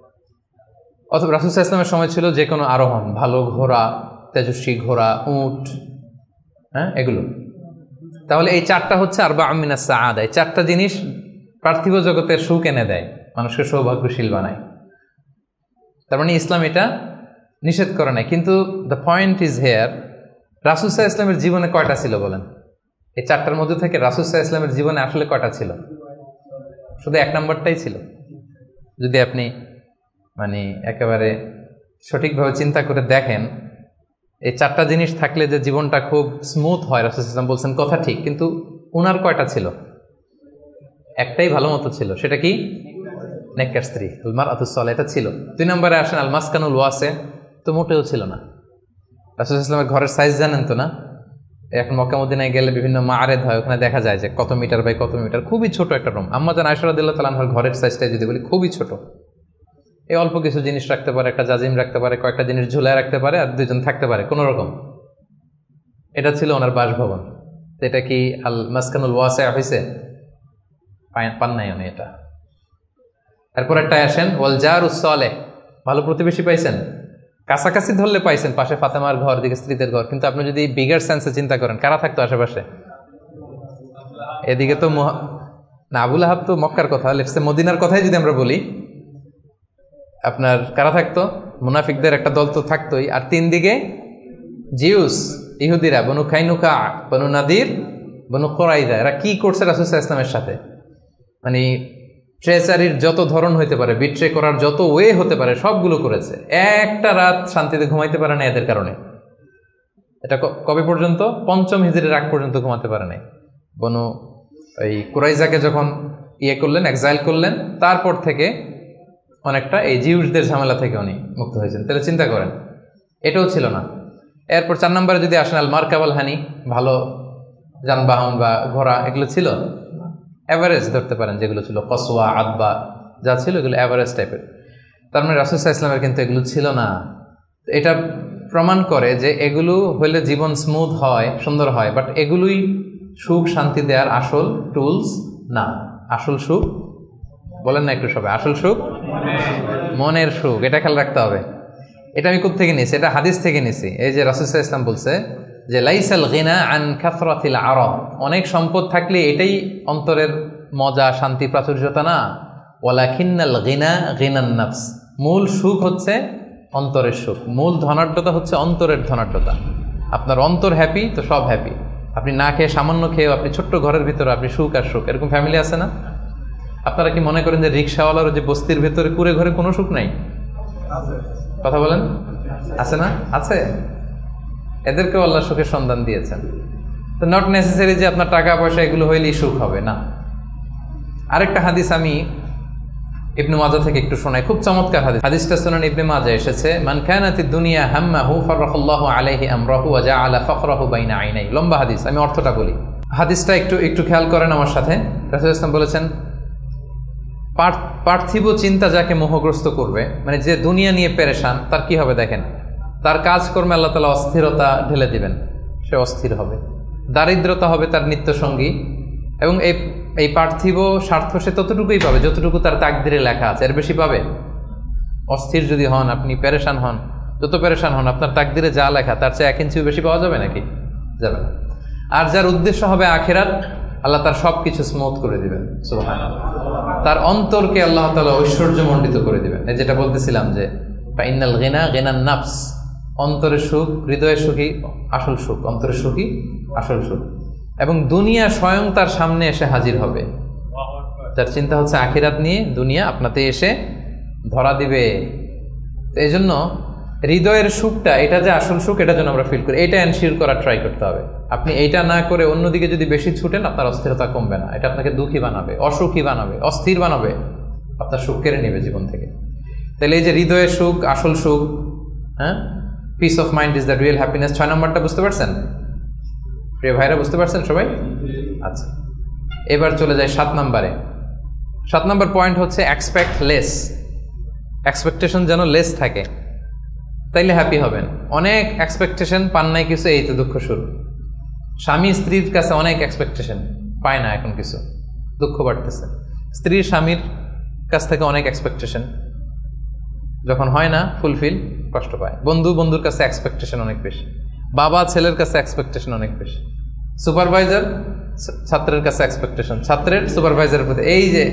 অথবা রাসূল সাল্লাল্লাহু আলাইহি ওয়াসাল্লামের সময় ছিল যে কোনো আরোহণ, ভালো ঘোড়া, তেজস্বী ঘোড়া, উট, হ্যাঁ এগুলো। তাহলে এই 4টা হচ্ছে আরবাউম মিনাস সাআদা। এই 4টা জিনিস পার্থিব জগতের সুখ এনে দেয়, মানুষকে সৌভাগ্যশীল বানায়। তার মানে ইসলাম এটা নিষেধ করে নাই। কিন্তু দ্য পয়েন্ট ইজ হেয়ার, রাসূল সাল্লাল্লাহু আলাইহি ওয়াসাল্লামের জীবনে কয়টা ছিল বলেন? এই 4টার মধ্যে থেকে রাসূল সাল্লাল্লাহু আলাইহি ওয়াসাল্লামের জীবনে আসলে কয়টা ছিল? শুধু 1 নম্বরটাই ছিল। যদি আপনি মানে একেবারে সঠিকভাবে চিন্তা করে দেখেন, এই 4টা জিনিস থাকলে যে জীবনটা খুব স্মুথ হয়, রাসূল সাল্লাল্লাহু আলাইহি ওয়াসাল্লাম বলছেন কথা ঠিক, কিন্তু ওনার কয়টা ছিল? একটাই ভালো মতো ছিল। সেটা কি? নেককার স্ত্রী, আল মারআতুস সালেহা, এটা ছিল। 2 নম্বরে আসেন আল মাসকানুল ওয়াসি, তো মোটেও ছিল না। রাসূল সাল্লাল্লাহু আলাইহি ওয়াসাল্লামের ঘরের সাইজ জানেন তো না? এখন মক্কা মদিনায় গেলে বিভিন্ন মাআরেদ হয়, ওখানে দেখা যায় যে কত মিটার বাই কত মিটার, খুবই ছোট একটা রুম। আম্মা জান আয়েশা রাদিয়াল্লাহু তাআলা আনহার ঘরের সাইজটাই যদি বলি, খুবই ছোট। এই অল্প কিছু জিনিস রাখতে পারে, একটা জাজিম রাখতে পারে, কয়েকটা জিনিস ঝুলায় রাখতে পারে, আর 2 জন থাকতে পারে কোনো রকম। এটা ছিল ওনার বাসভবন। এটা কি আল মাসকানুল ওয়াসি হয়েছে? পান নাই উনি এটা। তারপর একটা আসেন ওয়াল জারুস সালেহ, ভালো প্রতিবেশী পাইছেন, কাছাকাছি ধরলে পাইছেন, পাশে ফাতেমার ঘর, দিকে স্ত্রীদের ঘর। কিন্তু আপনি যদি বিগার সেন্সে চিন্তা করেন, কারা থাকতো আশেপাশে? এদিকে তো না, আবুল আহাব তো মক্কার কথা, লেটসে মদিনার কথাই যদি আমরা বলি, আপনার কারা থাকতো? মুনাফিকদের একটা দল তো থাকতোই, আর 3 দিকে জিউস, ইহুদিরা, বনু কাইনুকা, বনু নাদির, বনু কোরাইদা, এরা কি করছে রাসূল সাল্লাল্লাহু আলাইহি ওয়াসাল্লামের সাথে? মানে ট্রেচারির যত ধরন হইতে পারে, বিট্রে করার যত ওয়ে হতে পারে সবগুলো করেছে। একটা রাত শান্তিতে ঘুমাইতে পারে না এদের কারণে। এটা কবে পর্যন্ত? ৫ম হিজরির আগ পর্যন্ত ঘুমাতে পারে নাই। বনু ওই কুরাইজাকে যখন করলেন, এক্সাইল করলেন, তারপর থেকে অনেকটা এই জিউসদের ঝামেলা থেকে উনি মুক্ত হয়েছেন। তাহলে চিন্তা করেন, এটাও ছিল না। এরপর 4 নম্বরে যদি আসেন, আল মার্কাবাল হানি, ভালো যানবাহন বা ঘোড়া, এগুলো ছিল অ্যাভারেজ ধরতে পারেন, যেগুলো ছিল কসওয়া, আদবা, যা ছিল এগুলো অ্যাভারেজ টাইপের। তার মানে রাসূল সাল্লাল্লাহু আলাইহি ওয়াসাল্লামের কিন্তু এগুলো ছিল না। এটা প্রমাণ করে যে এগুলো হইলে জীবন স্মুথ হয়, সুন্দর হয়, বাট এগুলোই সুখ শান্তি দেওয়ার আসল টুলস না। আসল সুখ বলেন না একটু সবাই, আসল সুখ মনের সুখ। এটা খেয়াল রাখতে হবে। এটা আমি কোথা থেকে নিয়েছি? এটা হাদিস থেকে নিয়েছি। এই যে রাসূল সাল্লাল্লাহু আলাইহি ওয়াসাল্লাম বলছে যে লাইসাল গিনা আন কাসরাতিল আরাব, অনেক সম্পদ থাকলে এটাই অন্তরের মজা, শান্তি, প্রাচুর্যতা না। ওয়ালাকিন্নাল গিনা গিনান নাফস, মূল সুখ হচ্ছে অন্তরের সুখ। মূল ধনাঢ্যতা হচ্ছে অন্তরের ধনাঢ্যতা। আপনার অন্তর হ্যাপি তো সব হ্যাপি। আপনি না খেয়ে, সামান্য খেয়েও, আপনি ছোট্ট ঘরের ভিতরে আপনি সুখ আর সুখ। এরকম ফ্যামিলি আছে না? আপনারা কি মনে করেন যে রিক্সাওয়ালার যে বস্তির ভেতরে কুড়ে ঘরে কোনো সুখ নাই? কথা বলেন, আছে না? আছে। এদেরকেও আল্লাহ সুখের সন্ধান দিয়েছেন। তো নট নেসেসারি যে আপনার টাকা পয়সা এগুলো হইলেই সুখ হবে না। আরেকটা হাদিস আমি ইবনে মাজাহ থেকে একটু শোনাই, খুব চমৎকার হাদিস। হাদিসটা সুনান ইবনে মাজাহ এসেছে, মান কানাতিদ দুনিয়া হাম্মাহু ফারাখাল্লাহু আলাইহি আমরাহু ওয়া জাআলা ফাকরাহু বাইনা আইনাই। লম্বা হাদিস, আমি অর্থটা বলি। হাদিসটা একটু খেয়াল করেন আমার সাথে। রাসূল সাল্লাল্লাহু আলাইহি ওয়াসাল্লাম বলেছেন, পার্থিব চিন্তা যাকে মোহগ্রস্ত করবে, মানে যে দুনিয়া নিয়ে পেরেশান, তার কি হবে দেখেন, তার কাজকর্মে আল্লাহ তাআলা অস্থিরতা ঢেলে দিবেন, সে অস্থির হবে। দারিদ্রতা হবে তার নিত্যসঙ্গী, এবং এই পার্থিব স্বার্থ সে ততটুকুই পাবে যতটুকু তার তাকদিরে লেখা আছে, এর বেশি পাবে? অস্থির যদি হন, আপনি পেরেশান হন, যত পেরেশান হন, আপনার তাকদিরে যা লেখা তার চেয়ে 1 ইঞ্চিও বেশি পাওয়া যাবে নাকি? যাবে না। আর যার উদ্দেশ্য হবে আখিরাত, আল্লাহ তার সব কিছু স্মুথ করে দিবেন, সুবহানাল্লাহ। তার অন্তরকে আল্লাহ তাআলা ঐশ্বর্যমণ্ডিত করে দিবেন। এই যেটা বলতেছিলাম যে ফাইনাল গিনা গিনান নাফস, অন্তরের সুখ, হৃদয়ের সুখী আসল সুখ, অন্তরের সুখী আসল সুখ। এবং দুনিয়া স্বয়ং তার সামনে এসে হাজির হবে। যার চিন্তা হচ্ছে আখিরাত নিয়ে, দুনিয়া আপনাতে এসে ধরা দিবে। এই জন্য হৃদয়ের সুখটা, এটা যে আসল সুখ, এটা যেন আমরা ফিল করি, এটা এনশিওর করার ট্রাই করতে হবে। আপনি এইটা না করে অন্যদিকে যদি বেশি ছুটেন, আপনার অস্থিরতা কমবে না। এটা আপনাকে দুঃখী বানাবে, অসুখী বানাবে, অস্থির বানাবে, আপনার সুখ কেড়ে নেবে জীবন থেকে। তাহলে এই যে হৃদয়ের সুখ, আসল সুখ, হ্যাঁ, peace of mind is the real happiness. 6 নম্বরটা বুঝতে পারছেন প্রিয় ভাইরা? বুঝতে পারছেন সবাই? আচ্ছা, এবার চলে যায় 7 নম্বরে। 7 নম্বর পয়েন্ট হচ্ছে এক্সপেক্ট লেস। এক্সপেকটেশন যেন লেস থাকে, তাইলে হ্যাপি হবেন। অনেক এক্সপেকটেশন পান নাই কিছু, এই তো দুঃখ শুরু। স্বামী স্ত্রীর কাছে অনেক এক্সপেকটেশন, পায় না এখন কিছু, দুঃখ বাড়তেছে। স্ত্রীর স্বামীর কাছ থেকে অনেক এক্সপেকটেশন, যখন হয় না ফুলফিল, কষ্ট পায়। বন্ধুর কাছে এক্সপেকটেশন অনেক বেশি, বাবা ছেলের কাছে এক্সপেকটেশন অনেক বেশি, সুপারভাইজার ছাত্রের কাছে এক্সপেকটেশন, ছাত্রের সুপারভাইজারের প্রতি। এই যে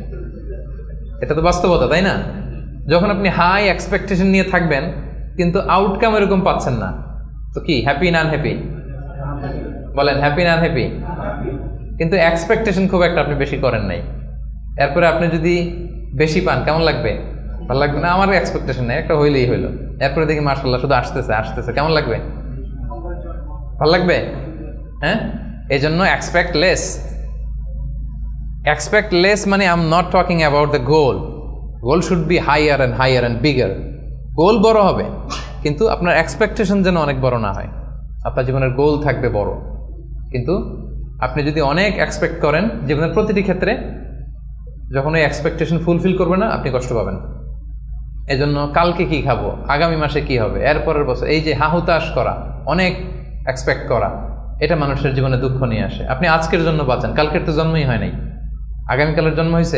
এটা তো বাস্তবতা, তাই না? যখন আপনি হাই এক্সপেকটেশন নিয়ে থাকবেন কিন্তু আউটকাম এরকম পাচ্ছেন না, তো কি হ্যাপি না আনহ্যাপি? বলেন, হ্যাপি না আনহ্যাপি? কিন্তু এক্সপেকটেশন খুব একটা আপনি বেশি করেন নাই, এরপরে আপনি যদি বেশি পান কেমন লাগবে? ভালো লাগবে না? আমার এক্সপেকটেশন নেই, একটা হইলেই হইলো, এরপরে দেখি মাশাআল্লাহ শুধু আসতেছে, কেমন লাগবে? ভালো লাগবে? হ্যাঁ, এই জন্য এক্সপেক্ট লেস। এক্সপেক্ট লেস মানে I am not talking about the goal. Goal should be higher and bigger. Goal বড় হবে, কিন্তু আপনার এক্সপেকটেশন যেন অনেক বড় না হয়। আপনার জীবনের গোল থাকবে বড়, কিন্তু আপনি যদি অনেক এক্সপেক্ট করেন জীবনের প্রতিটি ক্ষেত্রে, যখন ওই এক্সপেকটেশন ফুলফিল করবে না, আপনি কষ্ট পাবেন। এজন্য কালকে কি খাবো, আগামী মাসে কি হবে, এরপরের বছর, এই যে হাহুতাশ করা, অনেক এক্সপেক্ট করা, এটা মানুষের জীবনে দুঃখ নিয়ে আসে। আপনি আজকের জন্য বাঁচেন, কালকের তো জন্মই হয় নাই, আগামীকালের জন্ম হয়েছে।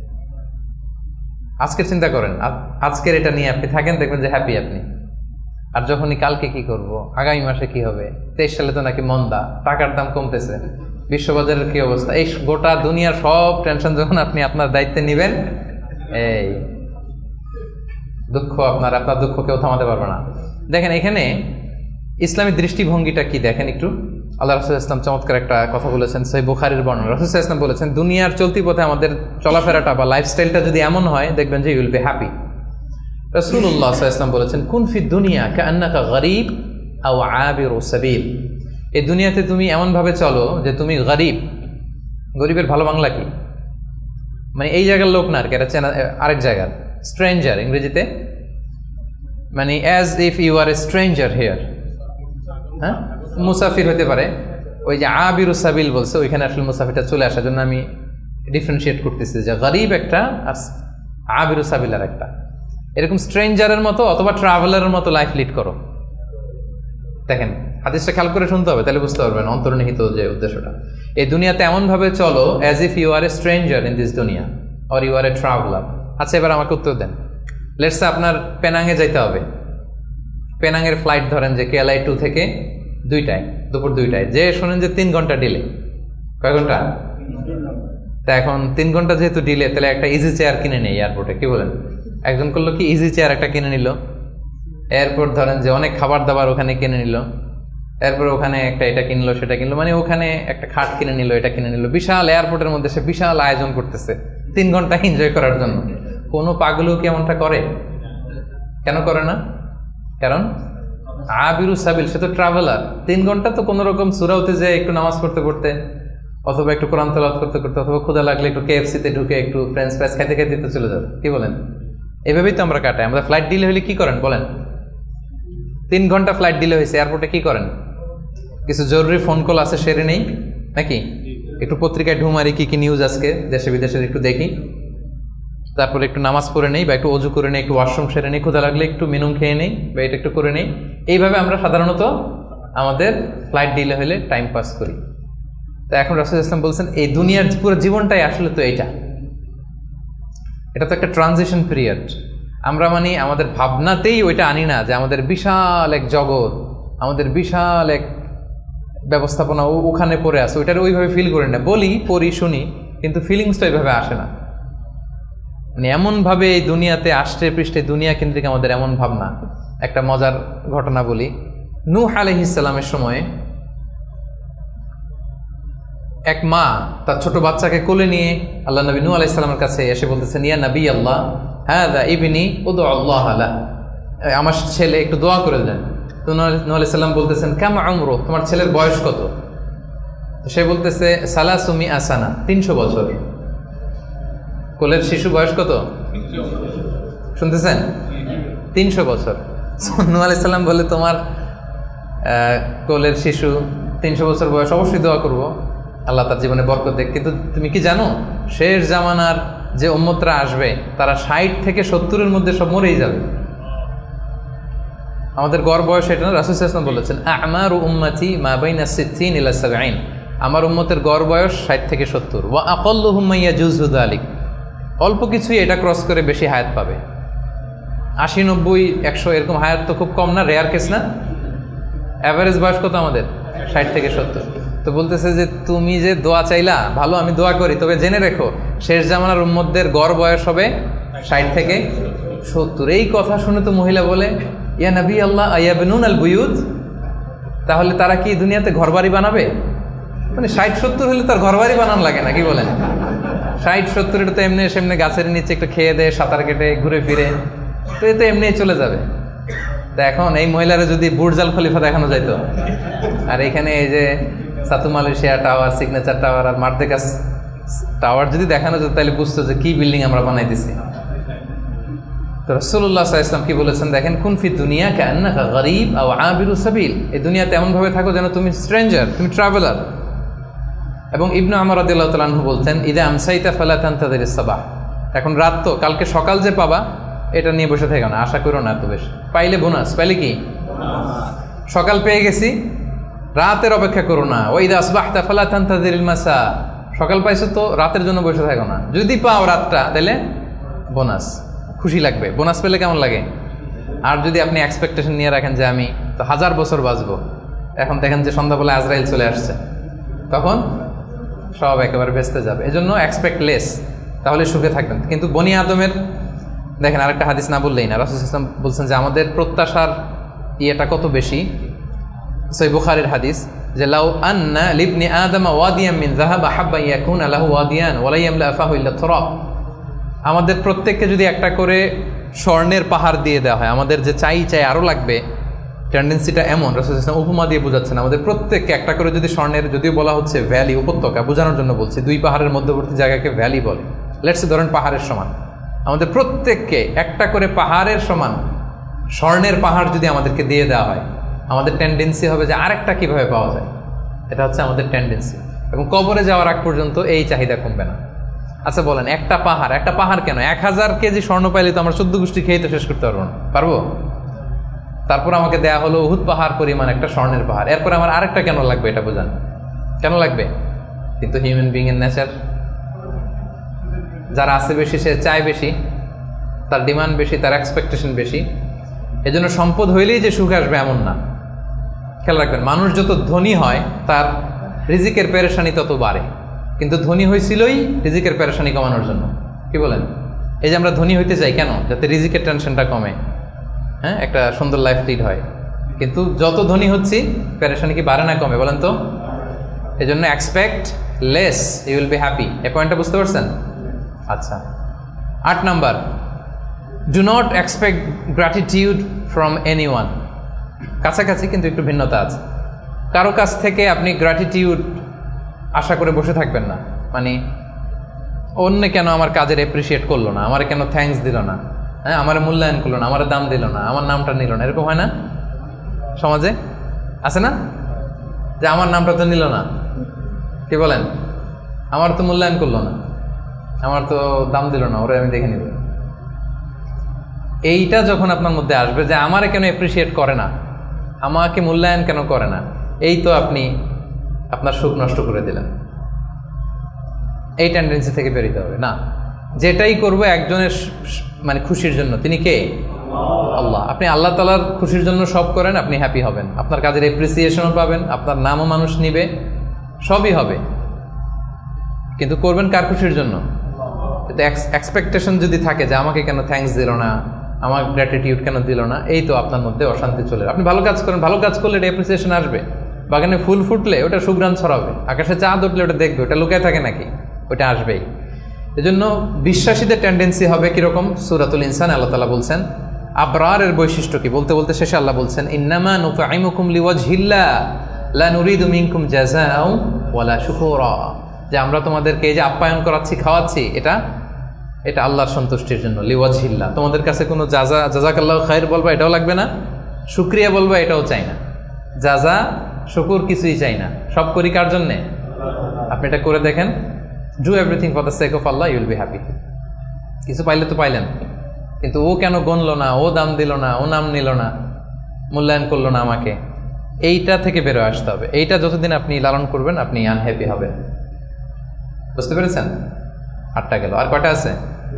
আজকের চিন্তা করেন, আজকের এটা নিয়ে আপনি থাকেন, দেখবেন যে হ্যাপি আপনি। আর যখনই কালকে কি করব, আগামী মাসে কি হবে, 23 সালে তো নাকি মন্দা, টাকার দাম কমতেছে, বিশ্ববাজারের কি অবস্থা, এই গোটা দুনিয়ার সব টেনশন যখন আপনি আপনার দায়িত্বে নেবেন, এই দুঃখ আপনার দুঃখ কেউ থামাতে পারবে না। দেখেন এখানে ইসলামী দৃষ্টিভঙ্গিটা কি দেখেন একটু। আল্লাহ রাসূল ইসলাম চমৎকার একটা কথা বলেছেন, সহিহ বুখারীর বর্ণনা। রাসূল ইসলাম বলেছেন, দুনিয়ার চলতি পথে আমাদের চলাফেরাটা বা লাইফস্টাইলটা যদি এমন হয়, দেখবেন যে ইউ উইল বি হ্যাপি। রাসূলুল্লাহ সাল্লাল্লাহু আলাইহি ওয়াসাল্লাম বলেছেন, কুন ফি দুনিয়া কাআন্নাকা গরীব আও আবিরু সাবিল। এই দুনিয়াতে তুমি এমনভাবে চলো যে তুমি গরীব। গরীবের ভালো বাংলা কি? মানে এই জায়গার লোক না আর কি, এটা চেনা আরেক জায়গার, স্ট্রেঞ্জার ইংরেজিতে, মানে as if you are a stranger here. হ্যাঁ, মুসাফির হতে পারে। ওই যে আবিরু সাবিল বলছে, ওইখানে আসলে মুসাফিরটা চলে আসার জন্য আমি ডিফারেন্সিয়েট করতেছি যে গরীব একটা আর আবিরু সাবিল আর একটা। এরকম স্ট্রেঞ্জারের মতো অথবা ট্রাভেলারের মতো লাইফ লিড করো। দেখেন হাদিসটা খেয়াল করে শুনতে হবে, তাহলে বুঝতে পারবেন অন্তর্নিহিত যে উদ্দেশ্যটা। এই দুনিয়াতে এমনভাবে চলো as if you are a stranger in this দুনিয়া or you are a traveller. আচ্ছা, এবার আমাকে উত্তর দেন। লেটস সে আপনার পেনাঙে যাইতে হবে। পেনাঙের ফ্লাইট ধরেন যে কেএলআই 2 থেকে 2টায়, দুপুর 2টায়, যে শোনেন যে 3 ঘন্টা ডিলে। কয় ঘন্টা? তা এখন 3 ঘন্টা যেহেতু ডিলে, তাহলে একটা ইজি চেয়ার কিনে নেই এয়ারপোর্টে, কি বলেন? একজন করলো কি, ইজি চেয়ার একটা কিনে নিল। এয়ারপোর্ট ধরেন যে অনেক খাবার দাবার ওখানে কিনে নিল, এরপর ওখানে একটা এটা কিনলো সেটা কিনলো, মানে ওখানে একটা খাট কিনে নিল, এটা কিনে নিল। বিশাল এয়ারপোর্টের মধ্যে সে বিশাল আয়োজন করতেছে 3 ঘন্টা এনজয় করার জন্য। কোনো পাগলও কি এমনটা করে? কেন করে না? কারণ আবিরু সাবিল, সে তো ট্রাভেলার। 3 ঘন্টা তো কোনো রকম সূরাতে যায় একটু নামাজ পড়তে পড়তে, অথবা একটু কোরআন তেলাওয়াত করতে করতে, অথবা ক্ষুধা লাগলে একটু কেএফসিতে ঢুকে একটু ফ্রেঞ্চ ফ্রাইস খাইতে খাইতে তো চলে যাবে, কি বলেন? এভাবেই তো আমরা কাটাই। আমাদের ফ্লাইট ডিলে হলে কি করেন বলেন? 3 ঘন্টা ফ্লাইট ডিলে হয়েছে, এয়ারপোর্টে কি করেন? কিছু জরুরি ফোন কল আছে, সেরে নেই নাকি? একটু পত্রিকায় ঢুমারি, কি কি নিউজ আজকে দেশে বিদেশের একটু দেখি, তারপরে একটু নামাজ পড়ে নেই, বা একটু অজু করে নেই, একটু ওয়াশরুম সেরে নেই, ক্ষুধা লাগলে একটু মেনু খেয়ে নেই, বা এটা একটু করে নেই। এইভাবে আমরা সাধারণত আমাদের ফ্লাইট ডিলে হলে টাইম পাস করি। তো এখন রাসূল ইসলাম বলছেন, এই দুনিয়ার পুরো জীবনটাই আসলে তো এটা তো একটা ট্রানজিশন পিরিয়ড। আমরা মানে আমাদের ভাবনাতেই ওইটা আনি না যে আমাদের বিশাল এক জগৎ, আমাদের বিশাল এক ব্যবস্থাপনা ওখানে পড়ে আছে, ওইটার ওইভাবে ফিল করি না। বলি, পড়ি, শুনি, কিন্তু ফিলিংসটা ওইভাবে আসে না। মানে এমনভাবে এই দুনিয়াতে আষ্টে পৃষ্ঠে দুনিয়া কেন্দ্রিক আমাদের এমন ভাবনা। একটা মজার ঘটনা বলি। নূহ আলাইহিস সালামের সময়ে এক মা তার ছোট বাচ্চাকে কোলে নিয়ে আল্লাহ নবী নূহ আলাইহিস সালামের কাছে এসে বলতেছেন, ইয়া নবী আল্লাহ, হাযা ইবনি উদউ আল্লাহ লা, আমার ছেলে একটু দোয়া করে দেন। তো নূহ আলাইহিস সালাম বলতেছেন, কাম উমরু, তোমার ছেলের বয়স কত? তো সে বলতেছে, সালাসুমি আসানা, 300 বছর। কোলের শিশু বয়স কত শুনতেছেন? 300 বছর। নূহ আলাইহিস সালাম বলে, তোমার কোলের শিশু 300 বছর বয়স, অবশ্যই দোয়া করবো, আল্লাহ তার জীবনে বরকত দেখ। কিন্তু তুমি কি জানো, শেষ জামানার যে উম্মতরা আসবে তারা 60 থেকে 70-এর মধ্যে সব মরেই যাবে। আমাদের গড় বয়স এটা না, রাসূল সাল্লাল্লাহু আলাইহি ওয়াসাল্লাম বলেছেন, আমারু উম্মতি মা বাইনা 60 ইলা 70, আমার উম্মতের গড় বয়স 60 থেকে 70। ওয়া আকাল্লুহুম মা ইয়াজুজু যালিক, অল্প কিছুই এটা ক্রস করে বেশি হায়াত পাবে। 80, 90, 100 এরকম হায়াত তো খুব কম না, রেয়ার কেস না? অ্যাভারেজ বয়স কত আমাদের? 60 থেকে 70। তো বলতেছে যে তুমি যে দোয়া চাইলা, ভালো, আমি দোয়া করি, তবে জেনে রেখো শেষ জামানার উম্মতদের গড় বয়স হবে 60 থেকে 70। এই কথা শুনে তো মহিলা বলে, ইয়া নবী আল্লাহ আয়াবনুন আল বুয়ুত, তাহলে তারা কি দুনিয়াতে ঘরবাড়ি বানাবে? মানে 60-70 হলে তার ঘরবাড়ি বানানো লাগে না, কি বলেন? 60-70 এটা তো এমনি সেমনি গাছের নিচে একটু খেয়ে দেয়, সাঁতার কেটে ঘুরে ফিরে, তো এ তো এমনি চলে যাবে। তা এখন এই মহিলারা যদি বুর্জ আল খলিফা দেখানো যাইতো, আর এখানে এই যে সাতু মালয়েশিয়া টাওয়ার, সিগনেচার টাওয়ার আর মার্দেকাস টাওয়ার যদি দেখানো যেত, তাহলে বুঝতো যে কি বিল্ডিং আমরা বানাই দিছি। তো রাসূলুল্লাহ সাল্লাল্লাহু আলাইহি ওয়াসাল্লাম কি বলেছেন দেখেন, কুন ফি দুনিয়া কাআন্নাকা গরীব আও আবিরু সাবিল, এই দুনিয়াতে এমনভাবে থাকো যেন তুমি স্ট্রেঞ্জার, তুমি ট্রাভেলার। এবং ইবনে ওমর রাদিয়াল্লাহু তাআলা আনহু বলতেন, ইদা আমসাইতা ফালা তানতাযিরিস সাবাহ, এখন রাত তো, কালকে সকাল যে পাবা এটা নিয়ে বসে থেকো না, আশা করো না এত বেশি। পাইলে বোনাস, পাইলে কি সকাল পেয়ে গেছি, রাতের অপেক্ষা করো না। ওয়া ইদা আসবাহতা ফালা তানতাযিরিল মাসা, সকাল পাইছো তো রাতের জন্য বসে থাকো না, যদি পাও রাতটা তাহলে বোনাস, খুশি লাগবে। বোনাস পেলে কেমন লাগে? আর যদি আপনি এক্সপেকটেশন নিয়ে রাখেন যে আমি তো 1000 বছর বাঁচবো, এখন দেখেন যে সন্ধ্যাবেলা আজরাইল চলে আসছে, তখন সব একেবারে ভেস্তে যাবে। এজন্য এক্সপেক্ট লেস, তাহলে সুখে থাকবেন। কিন্তু বনি আদমের দেখেন আরেকটা হাদিস না বললেই না, রাসূল সাল্লাল্লাহু আলাইহি ওয়াসাল্লাম বলছেন যে আমাদের প্রত্যাশার ইয়েটা কত বেশি, সহিহ বুখারীর হাদিস যে লাউ আন্না লিবনি আদম ওয়াদিয়াম মিন যাহাব আহাব্বা ইয়াকুনা লাহু ওয়াদিয়ান ওয়া লা ইয়ামলা আফাহু ইল্লা তুরাব। আমাদের প্রত্যেককে যদি একটা করে স্বর্ণের পাহাড় দিয়ে দেওয়া হয়, আমাদের যে চাই আরও লাগবে, টেন্ডেন্সিটা এমন, রাসূল সাল্লাল্লাহু আলাইহি ওয়াসাল্লাম উপমা দিয়ে বোঝাচ্ছেন, আমাদের প্রত্যেককে একটা করে যদি স্বর্ণের, যদিও বলা হচ্ছে ভ্যালি, উপত্যকা বোঝানোর জন্য বলছি, দুই পাহাড়ের মধ্যবর্তী জায়গাকে ভ্যালি বলে, লেটস ধরেন পাহাড়ের সমান, আমাদের প্রত্যেককে একটা করে পাহাড়ের সমান স্বর্ণের পাহাড় যদি আমাদেরকে দিয়ে দেওয়া হয়, আমাদের টেন্ডেন্সি হবে যে আরেকটা কীভাবে পাওয়া যায়। এটা হচ্ছে আমাদের টেন্ডেন্সি, এবং কবরে যাওয়ার আগ পর্যন্ত এই চাহিদা কমবে না। আচ্ছা বলেন, একটা পাহাড় কেন, 1000 কেজি স্বর্ণ পাইলে তো আমরা 14 গোষ্ঠী খেয়ে তো শেষ করতে পারবো না, পারবো? তারপর আমাকে দেয়া হলো উহুদ পাহাড় পরিমাণ একটা স্বর্ণের পাহাড়, এরপরে আমার আরেকটা কেন লাগবে, এটা বোঝান কেন লাগবে? কিন্তু হিউম্যান বিং এর নেচার, যারা আছে বেশি সে চায় বেশি, তার ডিমান্ড বেশি, তার এক্সপেকটেশন বেশি। এজন্য সম্পদ হইলেই যে সুখ আসবে এমন না। খেয়াল রাখবেন, মানুষ যত ধনী হয় তার রিজিকের পেরেশানি তত বাড়ে, কিন্তু ধনী হয়েছিলই রিজিকের পেরেশানি কমানোর জন্য। কি বলেন? এই যে আমরা ধনী হইতে চাই কেন? যাতে রিজিকের টেনশনটা কমে, হ্যাঁ, একটা সুন্দর লাইফ লিড হয়। কিন্তু যত ধনী হচ্ছি পেরেশানি কি বাড়ে না কমে? বলেন তো। এই জন্য expect less, you will be happy. এই পয়েন্টটা বুঝতে পারছেন? আচ্ছা, 8 number, do not expect gratitude from anyone. কাছাকাছি কিন্তু একটু ভিন্নতা আছে। কারো কাছ থেকে আপনি গ্র্যাটিটিউড আশা করে বসে থাকবেন না, মানে অন্য কেন আমার কাজের অ্যাপ্রিসিয়েট করলো না, আমার কেন থ্যাঙ্কস দিল না, হ্যাঁ, আমার মূল্যায়ন করলো না, আমার দাম দিল না, আমার নামটা নিল না, এরকম হয় না সমাজে? আছে না যে আমার নামটা তো নিল না, কি বলেন, আমার তো মূল্যায়ন করলো না, আমার তো দাম দিল না, ওরা আমি দেখে নিব। এইটা যখন আপনার মধ্যে আসবে যে আমারে কেন অ্যাপ্রিসিয়েট করে না, আমাকে মূল্যায়ন কেন করে না, এই তো আপনি আপনার সুখ নষ্ট করে দিলেন। এই টেন্ডেন্সি থেকে বেরোতে হবে না। যেটাই করবো একজনের মানে খুশির জন্য, তিনি কে? আল্লাহ। আপনি আল্লাহ তাআলার খুশির জন্য সব করেন, আপনি হ্যাপি হবেন, আপনার কাজের অ্যাপ্রিসিয়েশনও পাবেন, আপনার নামও মানুষ নিবে, সবই হবে। কিন্তু করবেন কার খুশির জন্য? এক্সপেকটেশন যদি থাকে যে আমাকে কেন থ্যাঙ্কস দিল না, আমার গ্র্যাটিটিউড কেন দিল না, এই তো আপনার মধ্যে অশান্তি চলে। আপনি ভালো কাজ করেন, ভালো কাজ করলে এটা অ্যাপ্রিসিয়েশন আসবে, বাগানে ফুল ফুটলে ওটা সুঘ্রাণ ছড়াবে, আকাশে চাঁদ উঠলে ওটা দেখবে, ওটা লুকায় থাকে নাকি? ওটা আসবেই। এজন্য বিশ্বাসীদের টেন্ডেন্সি হবে কিরকম? সূরাতুল ইনসান আল্লাহ তাআলা বলছেন আবরারের বৈশিষ্ট্য কি, বলতে বলতে শেষে আল্লাহ বলছেন ইন্নামা নুতঈমুকুম লিওয়াজহিল্লাহ লা নুরিদু মিনকুম জাযাআ ওয়ালা শুকুরা, যে আমরা তোমাদেরকে এই যে আপ্যায়ন করাচ্ছি, খাওয়াচ্ছি, এটা আল্লাহর সন্তুষ্টির জন্য, লিওয়াজহিল্লাহ। তোমাদের কাছে কোনো জাযাকাল্লাহু খায়র বলবা এটাও লাগবে না, শুকরিয়া বলবা এটাও চাই না, জাযা শুকুর কিছুই চাই না, সব করি কার জন্যে? আপনি এটা করে দেখেন, do everything for the sake of Allah, you will be happy. কিছু পাইলে তো পাইলেন, কিন্তু ও কেন গণলো না, ও দাম দিল না, ও নাম নিল না, মূল্যায়ন করলো না আমাকে, এইটা থেকে বেরো আসতে হবে। এইটা যতদিন আপনি লালন করবেন আপনি আনহ্যাপি হবেন। বুঝতে পেরেছেন? 8টা গেল, আর কয়টা আছে?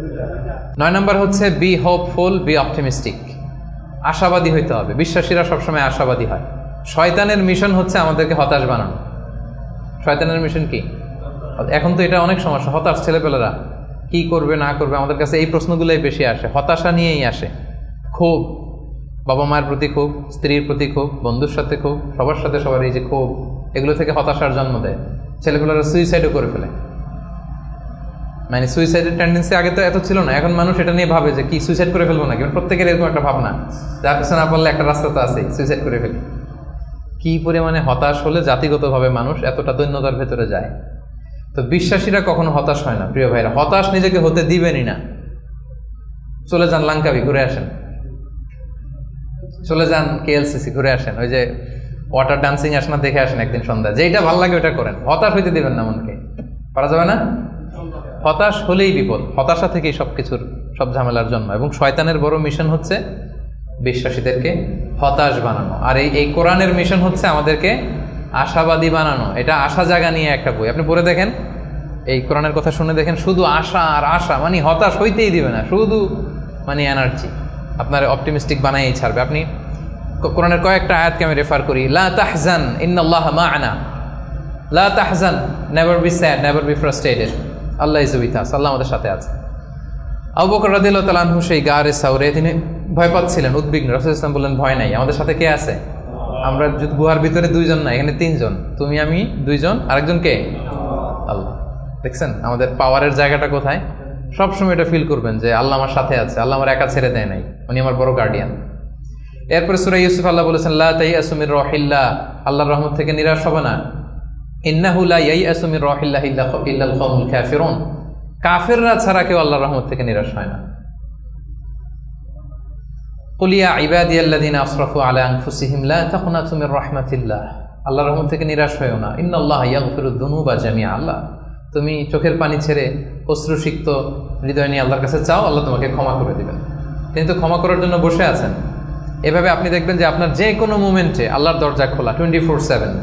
9 নাম্বার হচ্ছে বি হোপফুল, বি অপটিমিস্টিক। আশাবাদী হইতে হবে। বিশ্বাসীরা সবসময় আশাবাদী হয়। শয়তানের মিশন হচ্ছে আমাদেরকে হতাশ বানানো। শয়তানের মিশন কি? এখন তো এটা অনেক সমস্যা, হতাশ ছেলেপেলেরা কি করবে না করবে, আমাদের কাছে এই প্রশ্নগুলোই বেশি আসে, হতাশা নিয়েই আসে। ক্ষোভ, বাবা মায়ের প্রতি ক্ষোভ, স্ত্রীর প্রতি ক্ষোভ, বন্ধুর সাথে ক্ষোভ, সবার সাথে সবার এই যে ক্ষোভ, এগুলো থেকে হতাশার জন্ম দেয়। ছেলেপেলেরা সুইসাইডও করে ফেলে, মানে সুইসাইডের টেন্ডেন্সি আগে তো এত ছিল না, এখন মানুষ এটা নিয়ে ভাবে যে কি সুইসাইড করে ফেলবো নাকি, প্রত্যেকের এরকম একটা ভাবনা, যার পিছনে না পারলে একটা রাস্তা তো আছেই, সুইসাইড করে ফেলি। কি পরিমাণে হতাশ হলে জাতিগতভাবে মানুষ এতটা দৈন্যতার ভেতরে যায়। তো বিশ্বাসীরা কখনো হতাশ হয় না প্রিয় ভাইরা, হতাশ নিজেকে হতে দিবেনই না। চলে যান লাঙ্কাবি, ঘুরে আসেন, চলে যান KLCC, ঘুরে আসেন, ওই যে ওয়াটার ডান্সিং আসেন, দেখে আসেন একদিন সন্ধ্যা, যেটা ভালো লাগে ওটা করেন, হতাশ হইতে দিবেন না মনকে, পারা যাবে না। হতাশ হলেই বিপদ, হতাশা থেকেই সব ঝামেলার জন্ম। এবং শয়তানের বড় মিশন হচ্ছে বিশ্বাসীদেরকে হতাশ বানানো, আর এই কোরআনের মিশন হচ্ছে আমাদেরকে আশাবাদী বানানো। এটা আশা জাগা নিয়ে একটা বই, আপনি পড়ে দেখেন, এই কোরআনের কথা শুনে দেখেন, শুধু আশা আর আশা, মানে হতাশ হইতেই দিবে না, শুধু মানে এনার্জি আপনার অপটিমিস্টিক বানাইই ছাড়বে। আপনি কোরআনের কয়েকটা আয়াতকে আমি রেফার করি, লা তাহজান ইন্নাল্লাহা মা'ানা, লা তাহজান, never be sad, never be frustrated, Allah is with us, আল্লাহ আমাদের সাথে আছে। আবু বকর রাদিয়াল্লাহু তাআলা আনহু সেই গারে সাউরে তিনি ভয় পাচ্ছিলেন, উদ্বিগ্ন। রাসূলুল্লাহ সাল্লাল্লাহু আলাইহি ওয়াসাল্লাম বললেন ভয় নাই, আমাদের সাথে কে আছে? আমরা গুহার ভিতরে 2 জন না, এখানে 3 জন, তুমি আমি 2 জন, আরেকজন কে? আল্লাহ। দেখছেন আমাদের পাওয়ারের জায়গাটা কোথায়? সবসময় এটা ফিল করবেন যে আল্লাহ আমার সাথে আছে, আল্লাহ আমার একা ছেড়ে দেয় নাই, উনি আমার বড় গার্ডিয়ান। এরপরে সূরা ইউসুফ আল্লাহ বলেছেন লা তাইয়াসু মির রাহিল্লাহ, আল্লাহর রহমত থেকে নিরাশ হবে না। ইন্নাহু লা ইয়াইয়াসু মির রাহিল্লাহি ইল্লাল কওমুল কাফিরুন, কাফেররা ছাড়া কেউ আল্লাহর রহমত থেকে নিরাশ হয় না। কুল ইয়া ইবাদিয়াল্লাযিনা আসরাফু আলা আনফুসিহিম লা তাকনাতু মির রাহমাতিল্লাহ, আল্লাহর রহমত থেকে নিরাশ হয়ো না। ইন্নাল্লাহা ইয়াগফিরুদ দুনুবা জামিআ, আল্লাহ তুমি চোখের পানি ছেড়ে অশ্রুসিক্ত হৃদয় নিয়ে আল্লাহর কাছে চাও, আল্লাহ তোমাকে ক্ষমা করে দিবেন। তিনি তো ক্ষমা করার জন্য বসে আছেন। এভাবে আপনি দেখবেন যে আপনার যে কোনো মুমেন্টে আল্লাহর দরজা খোলা 24/7।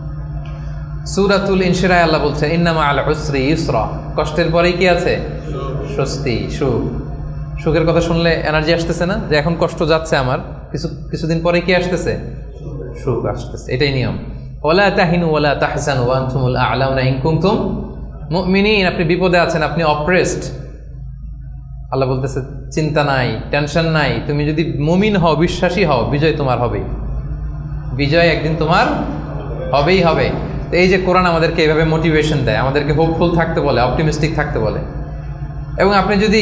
সূরাতুল ইনশিরায় আল্লাহ বলছেন ইন্নামা আল উসরি ইউসরা, কষ্টের পরেই কি আছে? স্বস্তি, সুখ। সুখের কথা শুনলে এনার্জি আসতেছে না? যে এখন কষ্ট যাচ্ছে আমার, কিছুদিন পরে কি আসতেছে? সুখ আসতেছে। এটাই নিয়ম। ওয়ালা তাহিনু ওয়ালা তাহজানু ওয়া আনতুমুল আ'লাউনা ইন কুনতুম মুমিনিন, আপনি বিপদে আছেন, আপনি অপ্রেসড, আল্লাহ বলতেছে চিন্তা নাই, টেনশন নাই, তুমি যদি মুমিন হও, বিশ্বাসী হও, বিজয় তোমার হবেই, বিজয় একদিন তোমার হবেই হবে। তো এই যে কোরআন আমাদেরকে এইভাবে মোটিভেশন দেয়, আমাদেরকে হোপফুল থাকতে বলে, অপটিমিস্টিক থাকতে বলে। এবং আপনি যদি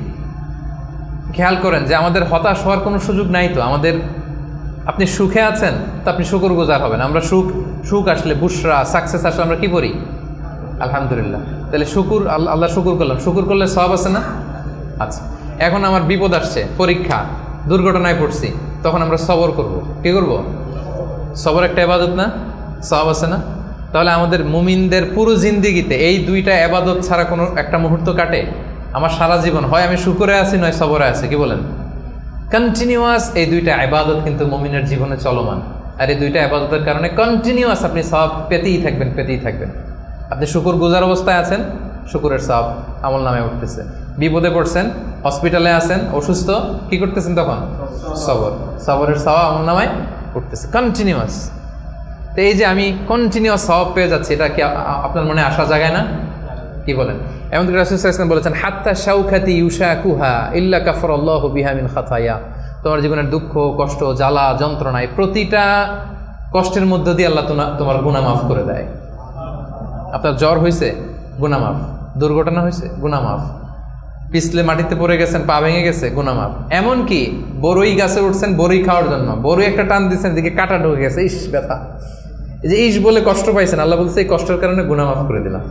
খেয়াল করেন যে আমাদের হতাশ হওয়ার কোনো সুযোগ নাই, তো আমাদের, আপনি সুখে আছেন তো আপনি শুকরগুজার হবেন। আমরা সুখ আসলে, বুশরা, সাকসেস আসলে আমরা কি করি? আলহামদুলিল্লাহ। তাহলে আল্লাহ শুকুর করলাম, শুকুর করলে সওয়াব আছে না? আচ্ছা, এখন আমার বিপদ আসছে, পরীক্ষা, দুর্ঘটনায় পড়ছি, তখন আমরা সবর করব। কি করব? সবর একটা ইবাদত না? সওয়াব আছে না? তাহলে আমাদের মুমিনদের পুরো জিন্দেগিতে এই 2টা ইবাদত ছাড়া কোনো একটা মুহূর্ত কাটে? আমার সারা জীবন হয় আমি শুকরে আছি, নয় সবরে আছি। কি বলেন? কন্টিনিউয়াস এই 2টা ইবাদত কিন্তু মুমিনের জীবনে চলমান। আর এই 2টা ইবাদতের কারণে কন্টিনিউয়াস আপনি সওয়াব পেতেই থাকবেন, পেতেই থাকবেন। আপনি শুকর গুজার অবস্থায় আছেন, শুকরের সওয়াব আমল নামে উঠতেছে। বিপদে পড়ছেন, হসপিটালে আছেন, অসুস্থ, কি করতেছেন তখন? সবর, সবরের সওয়াব আমল নামায় উঠতেছে কন্টিনিউয়াস। তো এই যে আমি কন্টিনিউয়াস সওয়াব পেয়ে যাচ্ছি, এটা কি আপনার মনে আশা জাগায় না? কি বলেন? এমন রাসূল সাল্লাল্লাহু আলাইহি ওয়াসাল্লাম বলেছেন হাত্তা শাওকাতি ইউশাকুহা ইল্লা কাফারাল্লাহু বিহা মিন খাতায়া, তোমার জীবনের দুঃখ, কষ্ট, জ্বালা, যন্ত্রণায় প্রতিটা কষ্টের মধ্য দিয়ে আল্লাহ তোমার গুনাহ মাফ করে দেয়। আপনার জ্বর হয়েছে, গুনাহ মাফ। দুর্ঘটনা হয়েছে, গুনাহ মাফ। পিছলে মাটিতে পড়ে গেছেন, পা ভেঙে গেছে, গুনাহ মাফ। এমনকি বড়ই গাছে উঠছেন বড়ই খাওয়ার জন্য, বড়ই একটা টান দিচ্ছেন, এদিকে কাঁটা ঢুকে গেছে, ইস ব্যথা, এই যে ইস বলে কষ্ট পাইছেন, আল্লাহ বলছে এই কষ্টের কারণে গুনাহ মাফ করে দিলাম।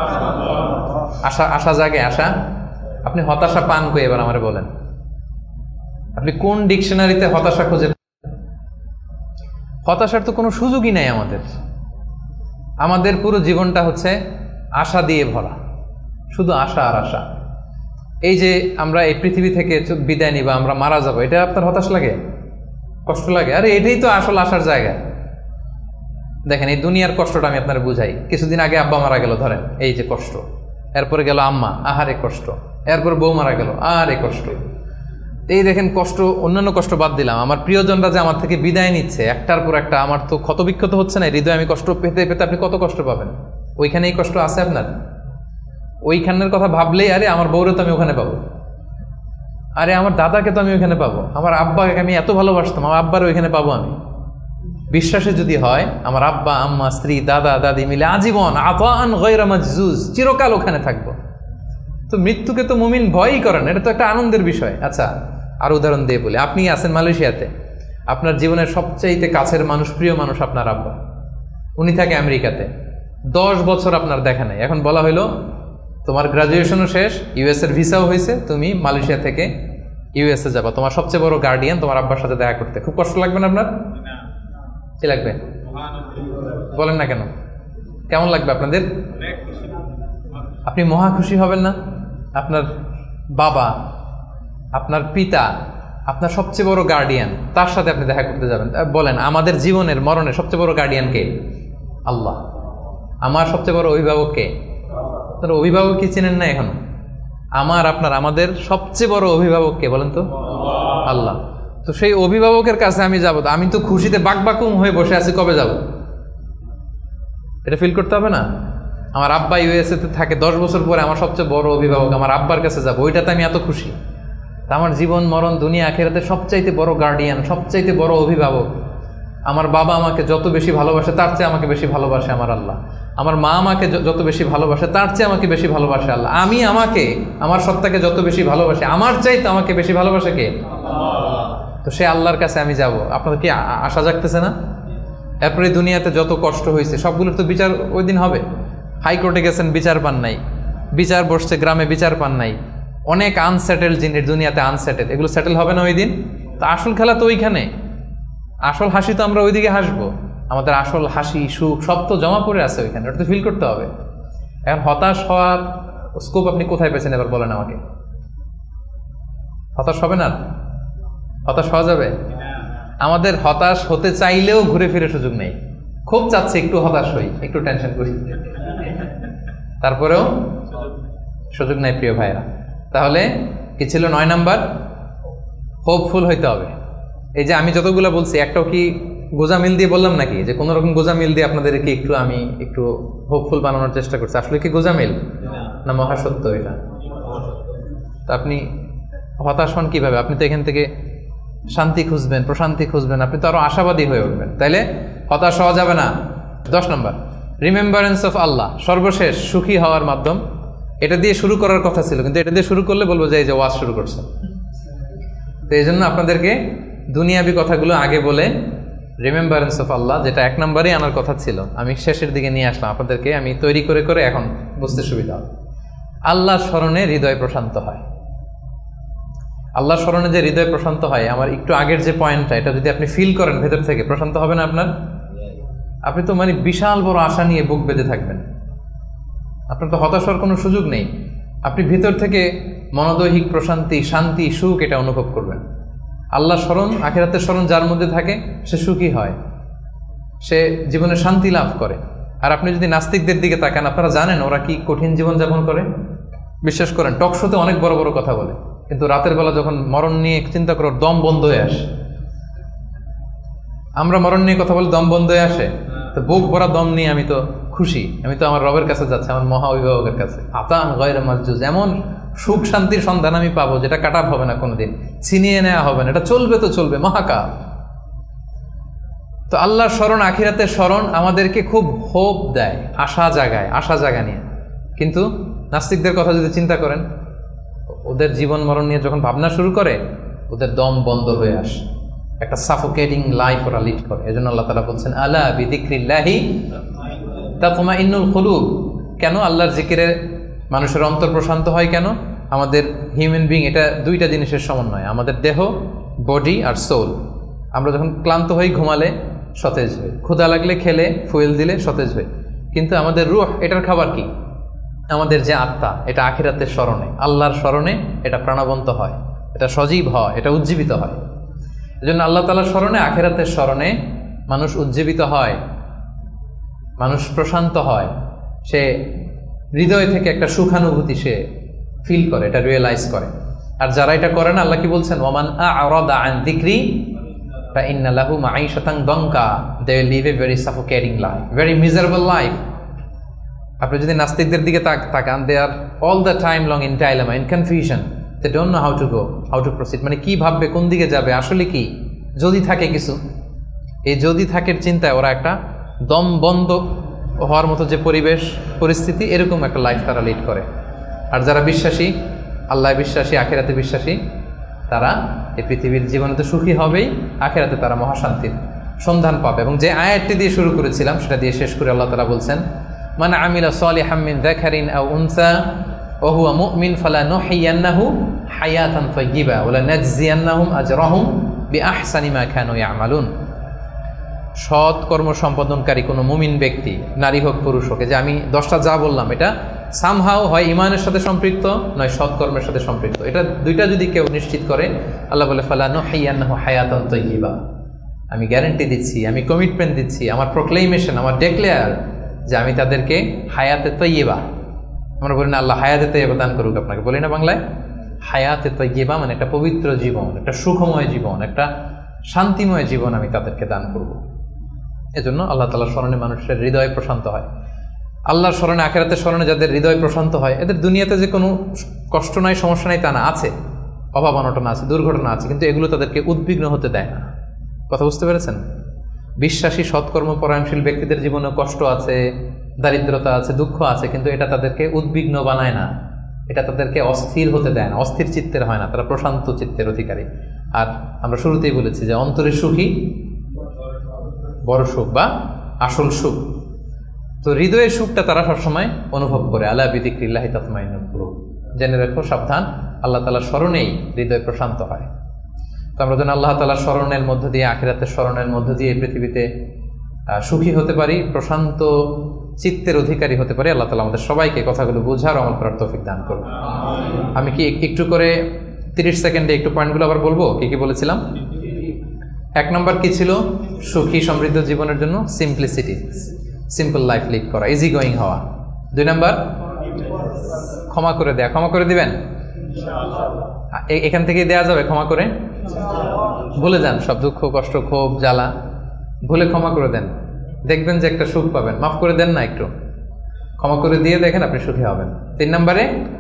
আশা জাগে, আশা। আপনি হতাশা পান কই? এবার আমারে বলেন, আপনি কোন ডিকশনারিতে হতাশা খুঁজে? হতাশার তো কোনো সুযোগই নাই আমাদের। আমাদের পুরো জীবনটা হচ্ছে আশা দিয়ে ভরা, শুধু আশা আর আশা। এই যে আমরা এই পৃথিবী থেকে বিদায় নিব, আমরা মারা যাব, এটা আপনার হতাশ লাগে? কষ্ট লাগে? আরে এটাই তো আসল আশার জায়গা। দেখেন এই দুনিয়ার কষ্টটা আমি আপনার বুঝাই। কিছুদিন আগে আব্বা মারা গেল, ধরেন, এই যে কষ্ট। এরপরে গেল আম্মা, আহারে কষ্ট। এরপরে বউ মারা গেল, আরে কষ্ট। এই দেখেন কষ্ট, অন্যান্য কষ্ট বাদ দিলাম, আমার প্রিয়জনরা যে আমার থেকে বিদায় নিচ্ছে একটার পর একটা, আমার তো ক্ষতবিক্ষত হচ্ছে না হৃদয়? আমি কষ্ট পেতে পেতে আপনি কত কষ্ট পাবেন? ওইখানেই কষ্ট আছে আপনার? ওইখানের কথা ভাবলেই আরে আমার বউরে তো আমি ওখানে পাবো, আরে আমার দাদাকে তো আমি ওইখানে পাবো, আমার আব্বাকে আমি এত ভালোবাসতাম, আমার আব্বারে ওইখানে পাবো আমি। বিশ্বাসে যদি হয় আমার আব্বা, আম্মা, স্ত্রী, দাদা, দাদি মিলে আজীবন আতাআন গায়রা মাজজুজ, চিরকাল ওখানে থাকবো। তো মৃত্যুকে তো মুমিন ভয়ই করেন, এটা তো একটা আনন্দের বিষয়। আচ্ছা, আর উদাহরণ দিয়ে বলি, আপনি আছেন মালয়েশিয়াতে, আপনার জীবনের সবচাইতে কাছের মানুষ, প্রিয় মানুষ আপনার আব্বা, উনি থাকে আমেরিকাতে, 10 বছর আপনার দেখা নেই। এখন বলা হইলো তোমার গ্রাজুয়েশনও শেষ, ইউএস এর ভিসাও হয়েছে, তুমি মালয়েশিয়া থেকে ইউএসএ যাবা, তোমার সবচেয়ে বড় গার্ডিয়ান তোমার আব্বার সাথে দেখা করতে। খুব কষ্ট লাগবে না আপনার? কি লাগবে? বলেন না কেন, কেমন লাগবে আপনাদের? আপনি মহা খুশি হবেন না? আপনার বাবা, আপনার পিতা, আপনার সবচেয়ে বড় গার্ডিয়ান, তার সাথে আপনি দেখা করতে যাবেন। বলেন আমাদের জীবনের মরণের সবচেয়ে বড় গার্ডিয়ান কে? আল্লাহ। আমার সবচেয়ে বড় অভিভাবক কে? আপনার অভিভাবক কি চেনেন না এখনো? আমাদের সবচেয়ে বড় অভিভাবক কে বলেন তো? আল্লাহ। তো সেই অভিভাবকের কাছে আমি যাব, আমি তো খুশিতে বাকবাকুম হয়ে বসে আছি, কবে যাব? এটা ফিল করতে হবে না? আমার আব্বা ইউএসএ তে থাকে, 10 বছর পরে আমার সবচেয়ে বড় অভিভাবক আমার আব্বার কাছে যাব, ওইটাতে আমি এত খুশি। তা আমার জীবন মরণ দুনিয়া আখিরাতে সবচাইতে বড় গার্ডিয়ান, সবচাইতে বড় অভিভাবক আমার বাবা আমাকে যত বেশি ভালোবাসে তার চেয়ে আমাকে বেশি ভালোবাসে আমার আল্লাহ। আমার মা আমাকে যত বেশি ভালোবাসে তার চেয়ে আমাকে বেশি ভালোবাসে আল্লাহ। আমি আমাকে, আমার সত্তাকে যত বেশি ভালোবাসে, আমার চাইতে আমাকে বেশি ভালোবাসে কে? তো সে আল্লাহর কাছে আমি যাব। আপনাদের কি আশা জাগতেছে না? এরপরে দুনিয়াতে যত কষ্ট হয়েছে সবগুলোর তো বিচার ওই দিন হবে। হাইকোর্টে গেছেন, বিচার পান নাই। বিচার বসছে গ্রামে, বিচার পান নাই। অনেক আনসেটেল জিনিস দুনিয়াতে, আনসেটেল, এগুলো সেটেল হবে না ওই দিন। তো আসল খেলা তো ওইখানে, আসল হাসি তো আমরা ওইদিকে হাসবো। আমাদের আসল হাসি সুখ সব তো জমা পড়ে আছে ওইখানে, ওটা তো ফিল করতে হবে। এখন হতাশ হওয়ার স্কোপ আপনি কোথায় পেয়েছেন এবার বলেন আমাকে? হতাশ হবে না? হতাশ হওয়া যাবে? আমাদের হতাশ হতে চাইলেও ঘুরে ফিরে সুযোগ নেই। খুব চাচ্ছে একটু হতাশ হই, একটু টেনশন করি, তারপরেও সুযোগ নাই প্রিয় ভাইরা। তাহলে কি ছিল 9 নাম্বার? হোপফুল হইতে হবে। এই যে আমি যতগুলো বলছি একটাও কি গোজামিল দিয়ে বললাম নাকি? যে কোনো রকম গোজামিল দিয়ে আপনাদেরকে আমি একটু হোপফুল বানানোর চেষ্টা করছি। আসলে কি গোজামিল না মহাসত্য এটা? তো আপনি হতাশ হন কিভাবে? আপনি তো এখান থেকে শান্তি খুঁজবেন, প্রশান্তি খুঁজবেন, আপনি তো আরো আশাবাদী হয়ে উঠবেন। তাইলে হতাশ হওয়া যাবে না। 10 নম্বর, রিমেম্বারেন্স অফ আল্লাহ, সর্বশেষ সুখী হওয়ার মাধ্যম। এটা দিয়ে শুরু করার কথা ছিল, কিন্তু এটা দিয়ে শুরু করলে বলবো যে এই যে ওয়াজ শুরু করছে। তো এই জন্য আপনাদেরকে দুনিয়াবি কথাগুলো আগে বলে রিমেম্বারেন্স অফ আল্লাহ, যেটা 1 নম্বরে আনার কথা ছিল, আমি শেষের দিকে নিয়ে আসলাম আপনাদেরকে। আমি তৈরি করে করে এখন বুঝতে সুবিধা হবে। আল্লাহর স্মরণে হৃদয় প্রশান্ত হয়। আল্লাহর স্মরণে যে হৃদয় প্রশান্ত হয়, আমার একটু আগের যে পয়েন্টটা, এটা যদি আপনি ফিল করেন ভেতর থেকে, প্রশান্ত হবে না আপনার? আপনি তো মানে বিশাল বড় আশা নিয়ে বুক বেঁধে থাকবেন, আপনার তো হতাশ হওয়ার কোনো সুযোগ নেই। আপনি ভিতর থেকে মনোদৈহিক প্রশান্তি, শান্তি, সুখ এটা অনুভব করবেন। আল্লাহ স্মরণ, আখিরাতের স্মরণ যার মধ্যে থাকে সে সুখী হয়, সে জীবনে শান্তি লাভ করে। আর আপনি যদি নাস্তিকদের দিকে তাকান, আপনারা জানেন ওরা কি কঠিন জীবনযাপন করে। বিশ্বাস করেন, টক শোতে অনেক বড় বড় কথা বলে, কিন্তু রাতের বেলা যখন মরণ নিয়ে চিন্তা করো দম বন্ধ হয়ে আসে। আমরা মরণ নিয়ে কথা বলে দম বন্ধ হয়ে আসে, তো বুক ভরা দম নিয়ে আমি তো খুশি, আমি তো আমার রবের কাছে যাচ্ছি, আমার মহা অভিভাবকের কাছে। আতান গয়রে মাজজুজ, এমন সুখ শান্তির সন্ধান আমি পাবো যেটা কাটাপ হবে না, কোনোদিন ছিনিয়ে নেওয়া হবে না, এটা চলবে তো চলবে মহাকাল। তো আল্লাহর স্মরণ, আখিরাতের স্মরণ আমাদেরকে খুব হোপ দেয়, আশা জাগায়, আশা জাগা নিয়ে। কিন্তু নাস্তিকদের কথা যদি চিন্তা করেন, ওদের জীবন মরণ নিয়ে যখন ভাবনা শুরু করে, ওদের দম বন্ধ হয়ে আসে, একটা সাফোকেটিং লাইফ ওরা লিড করে। এজন্য আল্লাহ তাআলা বলছেন আলা বিযিকরিল্লাহি তাতমাইন্নুল কুলুব। কেন আল্লাহর জিকিরে মানুষের অন্তর প্রশান্ত হয়? কেন? আমাদের হিউম্যান বিং এটা দুইটা জিনিসের সমন্বয়, আমাদের দেহ, বডি আর সোল। আমরা যখন ক্লান্ত হই ঘুমালে সতেজ হই, ক্ষুধা লাগলে খেলে, ফুয়েল দিলে সতেজ হই। কিন্তু আমাদের রূহ, এটার খাবার কি? আমাদের যে আত্মা, এটা আখিরাতের স্মরণে, আল্লাহর স্মরণে এটা প্রাণবন্ত হয়, এটা সজীব হয়, এটা উজ্জীবিত হয়। এজন্য আল্লাহ তাআলার স্মরণে, আখিরাতের স্মরণে মানুষ উজ্জীবিত হয়, মানুষ প্রশান্ত হয়, সে হৃদয় থেকে একটা সুখানুভূতি সে ফিল করে, এটা রিয়েলাইজ করে। আর যারা এটা করে না, আল্লাহ কি বলছেন? ওয়ামান আ'রাদা আন যিকরি ফাইন্না লাহু মাঈশাতান দানকা, they will live a very suffocating life, very miserable life. আপনি যদি নাস্তিকদের দিকে তাকান, they are all the time long in dilemma, in confusion, they don't know how to go, how to proceed. মানে কি ভাববে, কোন দিকে যাবে, আসলে কি, যদি থাকে কিছু, এই যদি থাকের চিন্তায় ওরা একটা দম বন্ধ হওয়ার মতো যে পরিবেশ পরিস্থিতি, এরকম একটা লাইফ তারা লিড করে। আর যারা বিশ্বাসী, আল্লাহ বিশ্বাসী, আখিরাতে বিশ্বাসী, তারা এই পৃথিবীর জীবনে তো সুখী হবেই, আখিরাতে তারা মহাশান্তির সন্ধান পাবে। এবং যে আয়াতটি দিয়ে শুরু করেছিলাম সেটা দিয়ে শেষ করে আল্লাহ তাআলা বলছেন, মান আমিলা সালিহাম মিন যাকারিন আও উনসা ওয়া হুয়া মুমিন ফালানুহইয়ান্নাহু হায়াতান তাইয়্যিবা ওয়া লানাজজিয়ান্নাহুম আজরাহুম বিআহসানি মা কানু ইয়ামালুন। সৎ কর্ম সম্পাদনকারী কোনো মুমিন ব্যক্তি, নারী হোক পুরুষ হোক, যে আমি 10টা যা বললাম, এটা সামহাও হয় ইমানের সাথে সম্পৃক্ত, নয় সৎকর্মের সাথে সম্পৃক্ত। এটা দুইটা যদি কেউ নিশ্চিত করে, আল্লাহ বলে ফালানুহইয়ান্নাহু হায়াতান তাইয়্যিবা, আমি গ্যারান্টি দিচ্ছি, আমি কমিটমেন্ট দিচ্ছি, আমার প্রোক্লেমেশন, আমার ডেক্লেয়ার, যে আমি তাদেরকে হায়াতে তাইয়্যিবা, আমরা বলি না আল্লাহ হায়াতে তাইয়্যিবা দান করুক আপনাকে, বলি না বাংলায়? হায়াতে তাইয়্যিবা মানে একটা পবিত্র জীবন, একটা সুখময় জীবন, একটা শান্তিময় জীবন আমি তাদেরকে দান করব। এজন্য আল্লাহ তাআলার স্মরণে মানুষের হৃদয় প্রশান্ত হয়। আল্লাহর স্মরণে, আখিরাতের স্মরণে যাদের হৃদয় প্রশান্ত হয়, এদের দুনিয়াতে যে কোনো কষ্ট নাই, সমস্যা নাই তা না, আছে, অভাব অনটন আছে, দুর্ঘটনা আছে, কিন্তু এগুলো তাদেরকে উদ্বিগ্ন হতে দেয় না। কথা বুঝতে পেরেছেন? বিশ্বাসী সৎকর্মপরায়ণশীল ব্যক্তিদের জীবনে কষ্ট আছে, দারিদ্রতা আছে, দুঃখ আছে, কিন্তু এটা তাদেরকে উদ্বিগ্ন বানায় না, এটা তাদেরকে অস্থির হতে দেয় না, অস্থির চিত্তের হয় না, তারা প্রশান্ত চিত্তের অধিকারী। আর আমরা শুরুতেই বলেছি যে অন্তরে সুখী বড় সুখ বা আসল সুখ। তো হৃদয়ের সুখটা তারা সবসময় অনুভব করে। আলা বিযিকরিল্লাহি তাতমাইন্নুল কুলুব। জেনে রাখো, সাবধান, আল্লাহ তাআলার স্মরণেই হৃদয় প্রশান্ত হয়। তো আমরা যেন আল্লাহ তাআলার স্মরণের মধ্য দিয়ে, আখিরাতের স্মরণের মধ্য দিয়ে এই পৃথিবীতে সুখী হতে পারি, প্রশান্ত চিত্তের অধিকারী হতে পারি। আল্লাহ তাআলা আমাদের সবাইকে কথাগুলো বোঝার, আমল করার তৌফিক দান করুন। আমি কি একটু করে 30 সেকেন্ডে একটু পয়েন্টগুলো আবার বলবো? কি কি বলেছিলাম? 1 নম্বর কি ছিল? সুখী সমৃদ্ধ জীবনের জন্য সিম্পলিসিটি, সিম্পল লাইফ লিড করা, ইজি গোয়িং হওয়া। 2 নম্বর ক্ষমা করে দেয়া। ক্ষমা করে দিবেন? এখান থেকে দেয়া যাবে ক্ষমা করে? ভুলে যান সব দুঃখ, কষ্ট, ক্ষোভ, জ্বালা, ভুলে ক্ষমা করে দেন, দেখবেন যে একটা সুখ পাবেন। মাফ করে দেন না, একটু ক্ষমা করে দিয়ে দেখেন, আপনি সুখী হবেন। 3 নম্বরে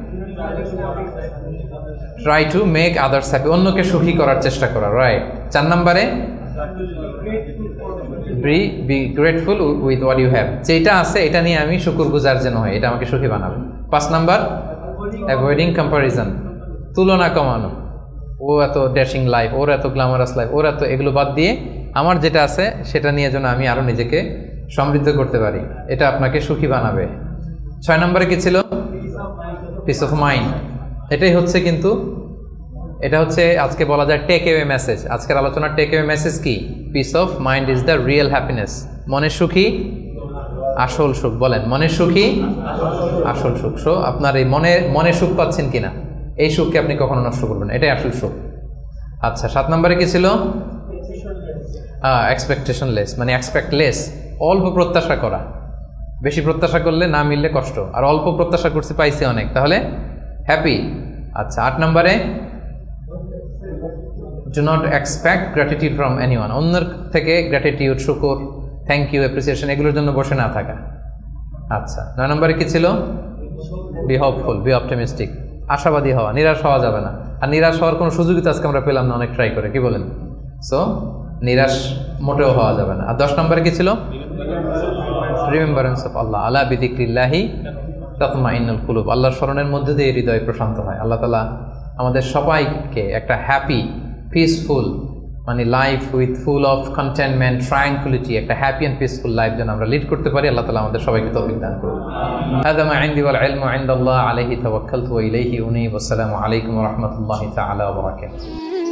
try to make others happy, অন্যকে সুখী করার চেষ্টা করা, রাইট। 4 নম্বরে be grateful with what you have, যেটা আছে এটা নিয়ে আমি শুকরগুজার যেন হয়, এটা আমাকে সুখী বানাবে। 5 নাম্বার অ্যাভয়েডিং কম্পারিজন, তুলনা কমানো। ও এত ড্যাশিং লাইফ, ওর এত গ্ল্যামারাস লাইফ, ওর এত, এগুলো বাদ দিয়ে আমার যেটা আছে সেটা নিয়ে যেন আমি আরো নিজেকে সমৃদ্ধ করতে পারি, এটা আপনাকে সুখী বানাবে। 6 নম্বরে কি ছিল? Peace of mind. এটাই হচ্ছে, কিন্তু এটা হচ্ছে আজকে বলা যায় টেক অ্যাওয়ে মেসেজ। আজকের আলোচনার টেক অ্যাওয়ে মেসেজ কি? Peace of mind is the real happiness. মনের সুখী আসল সুখ। বলেন, মনের সুখী আসল সুখ। সো আপনার এই মনে সুখ পাচ্ছেন কিনা, এই সুখকে আপনি কখনো নষ্ট করবেন, এটাই আসল সুখ। আচ্ছা, 7 নম্বরে কি ছিল? এক্সপেকটেশন লেস, মানে এক্সপেক্ট লেস, অল্প প্রত্যাশা করা। বেশি প্রত্যাশা করলে না মিললে কষ্ট, আর অল্প প্রত্যাশা করছি পাইছি অনেক, তাহলে হ্যাপি। আচ্ছা, 8 নম্বরে do not expect gratitude from anyone, অন্যের থেকে গ্র্যাটিটিউড, শুকর, থ্যাংক ইউ, অ্যাপ্রিসিয়েশন, এগুলোর জন্য বসে না থাকা। আচ্ছা, 9 নম্বরে কি ছিল? বি হোপফুল, বি অপটিমিস্টিক, আশাবাদী হওয়া, নিরাশ হওয়া যাবে না। আর নিরাশ হওয়ার কোনো সুযোগই তো আজকে আমরা পেলাম না, অনেক ট্রাই করে, কি বলেন? সো নিরাশ মোটেও হওয়া যাবে না। আর 10 নম্বরে কি ছিল? রিমেম্বারেন্স অফ আল্লাহ, আলা বিযিকরিল্লাহি তাতমাইন্নুল কুলুব, আল্লাহর স্মরণের মধ্যে দিয়ে হৃদয় প্রশান্ত হয়। আল্লাহ তাআলা আমাদের সবাইকে একটা হ্যাপি, পিসফুল, মানে life with full of contentment, tranquility, একটা হ্যাপি অ্যান্ড পিসফুল লাইফ যেন আমরা লিড করতে পারি। আল্লাহ তাআলা আমাদের সবাইকে তৌফিক দান করুন। হাদা মা ইনদি ওয়াল ইলমু ইনদাল্লাহ, আলাইহি তাওয়াক্কালতু ওয়া ইলাইহি উনীব। আসসালামু আলাইকুম ওয়া রাহমাতুল্লাহি তাআলা ওয়া বারাকাতুহু।